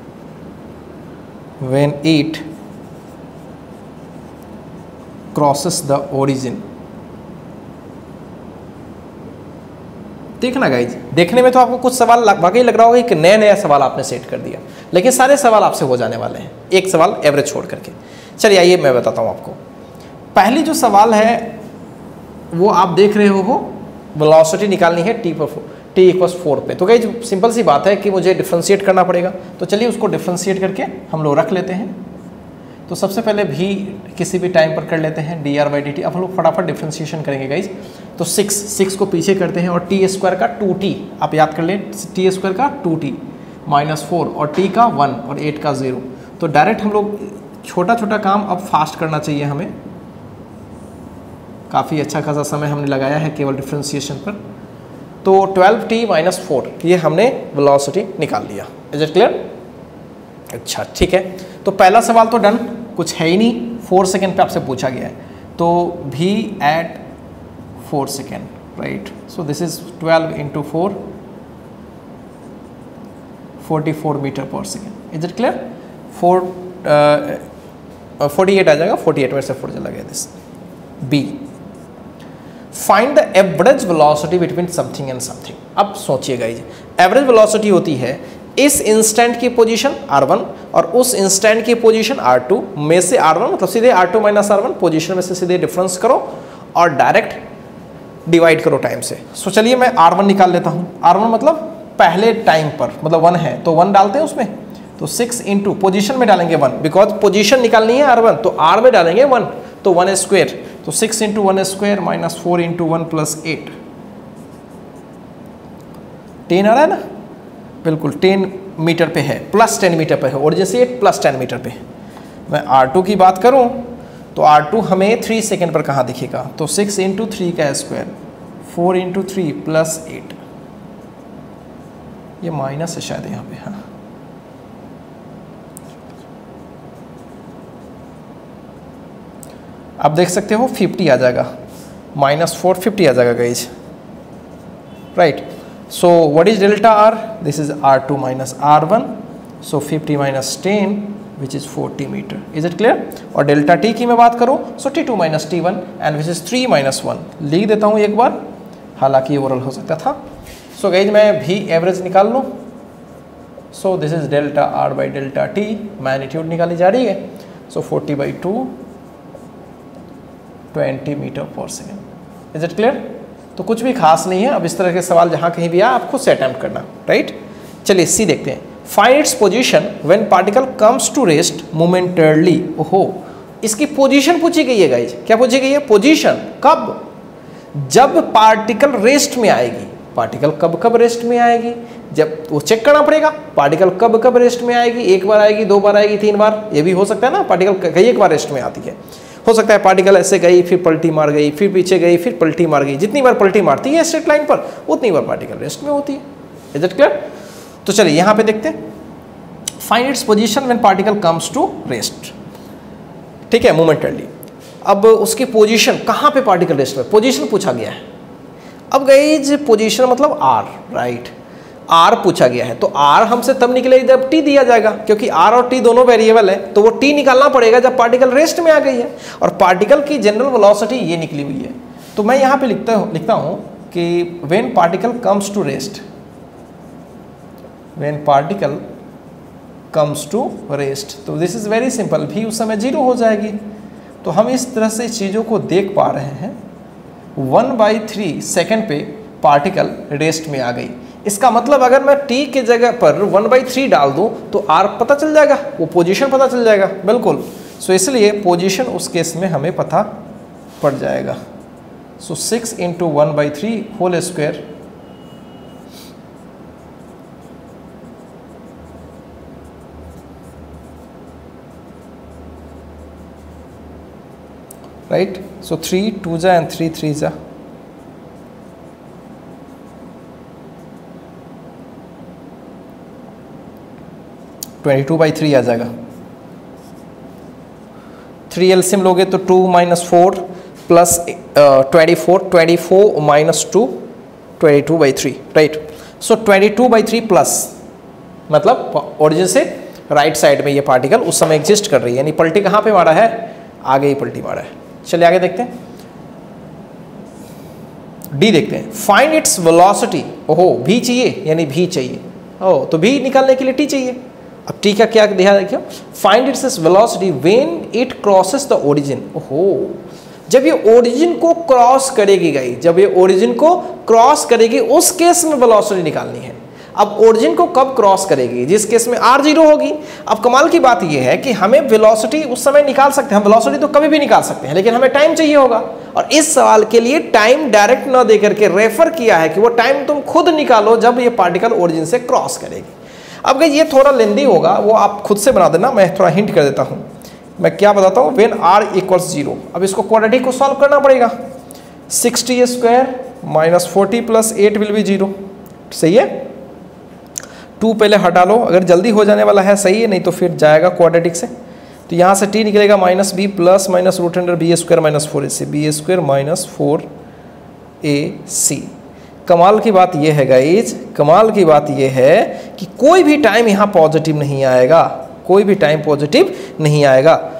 when it crosses the origin। देखना गाइज, देखने में तो आपको कुछ सवाल वाकई लग रहा होगा कि नया नया सवाल आपने सेट कर दिया, लेकिन सारे सवाल आपसे हो जाने वाले हैं, एक सवाल एवरेज छोड़ करके। चलिए आइए मैं बताता हूँ आपको। पहली जो सवाल है वो आप देख रहे हो, वेलोसिटी निकालनी है टी पर टी इक्वल्स फोर पे। तो गाइज सिंपल सी बात है कि मुझे डिफ्रेंशिएट करना पड़ेगा, तो चलिए उसको डिफ्रेंशिएट करके हम लोग रख लेते हैं। तो सबसे पहले भी किसी भी टाइम पर कर लेते हैं d are by D t. अब हम लोग फटाफट डिफ्रेंशिएशन करेंगे गाइज। तो सिक्स सिक्स को पीछे करते हैं और टी स्क्वायर का टू टी, आप याद कर लें, टी स्क्वायर का टू टी माइनस फोर और टी का वन और एट का ज़ीरो। तो डायरेक्ट हम लोग छोटा छोटा काम अब फास्ट करना चाहिए हमें, काफ़ी अच्छा खासा समय हमने लगाया है केवल डिफ्रेंशिएशन पर। तो ट्वेल्व टी माइनस फोर, ये हमने वेलोसिटी निकाल लिया। Is it clear? अच्छा ठीक है, तो पहला सवाल तो डन, कुछ है ही नहीं, फोर सेकेंड पे आपसे पूछा गया है। तो भी at four second, right. So this is twelve into four, forty four metre पर second. Is it clear? Four forty eight आ जाएगा, फोर्टी एट में से फोर चला गया this. B, find the average velocity between something and something. अब सोचिए guys, average velocity होती है इस इंस्टेंट की पोजीशन आर वन और उस इंस्टेंट की पोजीशन आर टू में से आर वन, मतलब सीधे r two minus are one position में से सीधे डिफरेंस करो और डायरेक्ट डिवाइड करो टाइम से। सो चलिए मैं आर वन निकाल लेता हूँ। आर वन मतलब पहले टाइम पर, मतलब वन है तो वन डालते हैं उसमें, तो सिक्स इंटू पोजिशन में डालेंगे वन, बिकॉज पोजीशन निकालनी है आर वन, तो आर में डालेंगे वन, तो वन स्क्वेयर, तो six into one square minus four into one plus eight, ten आ रहा है ना, बिल्कुल टेन मीटर पे है, प्लस टेन मीटर पे है, और जैसे एट प्लस टेन मीटर पे। मैं आर टू की बात करूं तो आर टू हमें थ्री सेकेंड पर कहाँ दिखेगा, तो सिक्स इंटू थ्री का square, four into three plus eight, ये माइनस है शायद यहाँ पे, हाँ आप देख सकते हो फिफ्टी आ जाएगा, माइनस फोर फिफ्टी आ जाएगा guys, right. So what is delta r, this is r two minus are one, so fifty minus ten which is forty metre, is it clear. और डेल्टा टी की मैं बात करूँ so t two minus t one and which is three minus one, लिख देता हूँ एक बार, हालांकि ओवरऑल हो सकता था। सो गाइज मैं भी एवरेज निकाल लूँ, so this is delta are by delta t, magnitude निकाली जा रही है, so forty by two twenty metre पर सेकेंड, इज इट क्लियर। तो कुछ भी खास नहीं है, अब इस तरह के सवाल जहाँ कहीं भी आए आप खुद से अटेम्प्ट करना, राइट। चलिए सी देखते हैं, find its position when particle comes to rest momentarily. ओहो, इसकी पोजीशन पूछी गई है गाइज, क्या पूछी गई है, पोजीशन, कब, जब पार्टिकल रेस्ट में आएगी। पार्टिकल कब कब रेस्ट में आएगी, जब वो चेक करना पड़ेगा पार्टिकल कब कब रेस्ट में आएगी, एक बार आएगी, दो बार आएगी, तीन बार, ये भी हो सकता है ना, पार्टिकल कई एक बार रेस्ट में आती है। हो सकता है पार्टिकल ऐसे गई फिर पलटी मार गई, फिर पीछे गई फिर पलटी मार गई, जितनी बार पलटी मारती है स्ट्रेट लाइन पर उतनी बार पार्टिकल रेस्ट में होती है, इज इट क्लियर। तो चलिए यहाँ पे देखते हैं, find its position when particle comes to rest, ठीक है, मोमेंटरली। अब उसकी पोजीशन, कहाँ पे पार्टिकल रेस्ट में, पोजीशन पूछा गया है। अब गाइज पोजीशन मतलब आर, राइट, आर पूछा गया है, तो आर हमसे तब निकलेगा जब टी दिया जाएगा, क्योंकि आर और टी दोनों वेरिएबल है, तो वो टी निकालना पड़ेगा जब पार्टिकल रेस्ट में आ गई है, और पार्टिकल की जनरल वेलोसिटी ये निकली हुई है। तो मैं यहाँ पे लिखता हूँ लिखता हूँ कि when particle comes to rest, when particle comes to rest, तो दिस इज वेरी सिंपल, भी उस समय जीरो हो जाएगी। तो हम इस तरह से चीज़ों को देख पा रहे हैं, वन बाई थ्री सेकेंड पे पार्टिकल रेस्ट में आ गई। इसका मतलब अगर मैं t के जगह पर वन बाई थ्री डाल दूं तो r पता चल जाएगा, वो पोजीशन पता चल जाएगा, बिल्कुल। सो so, इसलिए पोजीशन उस केस में हमें पता पड़ जाएगा। So six into one by three whole square, right. So three two जा एंड थ्री थ्री जा, ट्वेंटी टू बाई थ्री आ जाएगा। थ्री एलसीएम लोगे तो two minus four plus twenty four, twenty four minus two, twenty two by three, right. So twenty two by three plus, मतलब origin से right side में ये particle उस समय एग्जिस्ट कर रही है, यानी पलटी कहाँ पे मारा है, आगे ही पलटी मारा है। चलिए आगे देखते हैं, डी देखते हैं, फाइंड इट्स वेलोसिटी। ओहो, भी चाहिए, यानी भी चाहिए, ओ तो भी निकालने के लिए टी चाहिए। अब टी का क्या ध्यान रखिए, find its velocity when it crosses the origin. ओहो, जब ये ओरिजिन को क्रॉस करेगी गई, जब ये ओरिजिन को क्रॉस करेगी उस केस में वेलोसिटी निकालनी है। अब ओरिजिन को कब क्रॉस करेगी, जिस केस में आर जीरो होगी। अब कमाल की बात यह है कि हमें वेलोसिटी उस समय निकाल सकते हैं, हम वेलोसिटी तो कभी भी निकाल सकते हैं, लेकिन हमें टाइम चाहिए होगा, और इस सवाल के लिए टाइम डायरेक्ट न देकर के रेफर किया है कि वो टाइम तुम खुद निकालो जब ये पार्टिकल ओरिजिन से क्रॉस करेगी। अब ये थोड़ा लेंदी होगा, वो आप खुद से बना देना, मैं थोड़ा हिंट कर देता हूँ। मैं क्या बताता हूँ, व्हेन आर इक्वल्स जीरो। अब इसको क्वाड्रेटिक को सॉल्व करना पड़ेगा, sixty square minus forty plus eight will be zero, सही है। टू पहले हटा लो, अगर जल्दी हो जाने वाला है सही है, नहीं तो फिर जाएगा क्वाड्रेटिक से। तो यहाँ से टी निकलेगा minus b plus minus root under b square minus four a c, b square minus four a c. कमाल की बात यह है गाइज, कमाल की बात यह है कि कोई भी टाइम यहाँ पॉजिटिव नहीं आएगा, कोई भी टाइम पॉजिटिव नहीं आएगा।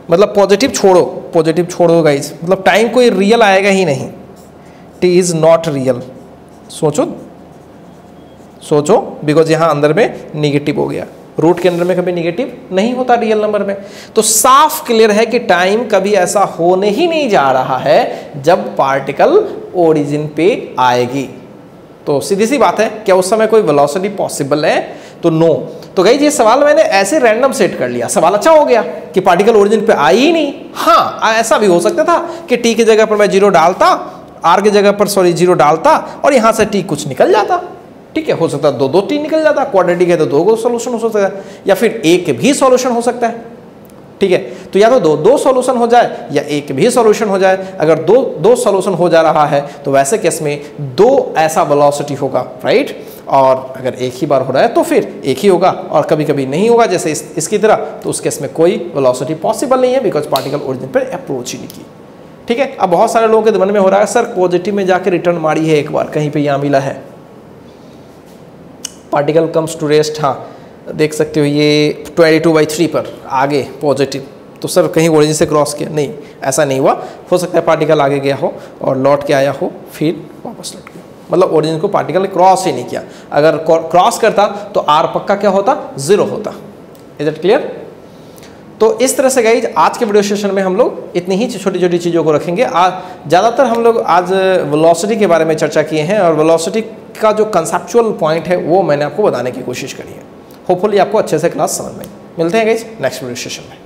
मतलब पॉजिटिव छोड़ो, पॉजिटिव छोड़ो गाइज, मतलब टाइम कोई रियल आएगा ही नहीं, टी इज नॉट रियल। सोचो सोचो, बिकॉज यहाँ अंदर में निगेटिव हो गया, रूट के अंदर में कभी निगेटिव नहीं होता रियल नंबर में। तो साफ क्लियर है कि टाइम कभी ऐसा होने ही नहीं जा रहा है जब पार्टिकल ओरिजिन पे आएगी। तो सीधी सी बात है, क्या उस समय कोई वेलोसिटी पॉसिबल है? तो नो। तो गाइस ये सवाल मैंने ऐसे रैंडम सेट कर लिया, सवाल अच्छा हो गया कि पार्टिकल ओरिजिन पे आई ही नहीं। हाँ, ऐसा भी हो सकता था कि टी की जगह पर मैं जीरो डालता, आर की जगह पर सॉरी जीरो डालता और यहाँ से टी कुछ निकल जाता। ठीक है, हो सकता है दो दो टी निकल जाता, क्वाड्रेटिक है तो दो दो सॉल्यूशन हो सकता है, या फिर एक भी सॉल्यूशन हो सकता है। ठीक है, तो या तो दो दो सॉल्यूशन हो जाए या एक भी सॉल्यूशन हो जाए। अगर दो दो सॉल्यूशन हो जा रहा है तो वैसे केस में दो ऐसा वेलोसिटी होगा, राइट। और अगर एक ही बार हो रहा है तो फिर एक ही होगा, और कभी कभी नहीं होगा जैसे इस, इसकी तरह, तो उस केस में कोई वेलोसिटी पॉसिबल नहीं है, बिकॉज पार्टिकल ओरिजिन पर अप्रोच ही नहीं की। ठीक है, अब बहुत सारे लोगों के मन में हो रहा है सर पॉजिटिव में जाके रिटर्न मारी है एक बार, कहीं पे यहाँ मिला है पार्टिकल कम्स टू रेस्ट। हाँ देख सकते हो ये ट्वेंटी टू बाई थ्री पर आगे पॉजिटिव, तो सर कहीं ओरिजिन से क्रॉस किया? नहीं, ऐसा नहीं हुआ। हो सकता है पार्टिकल आगे गया हो और लौट के आया हो, फिर वापस लौट गया, मतलब ओरिजिन को पार्टिकल ने क्रॉस ही नहीं किया। अगर क्रॉस करता तो आर पक्का क्या होता? जीरो होता। Is it clear? तो इस तरह से गाइज आज के वीडियो सेशन में हम लोग इतनी ही छोटी छोटी चीज़ों को रखेंगे। आज ज़्यादातर हम लोग आज वेलोसिटी के बारे में चर्चा किए हैं, और वेलोसिटी का जो कंसेप्चुअल पॉइंट है वो मैंने आपको बताने की कोशिश करी है। होपफुली आपको अच्छे से क्लास समझ में। मिलते हैं गाइज नेक्स्ट वीडियो सेशन में।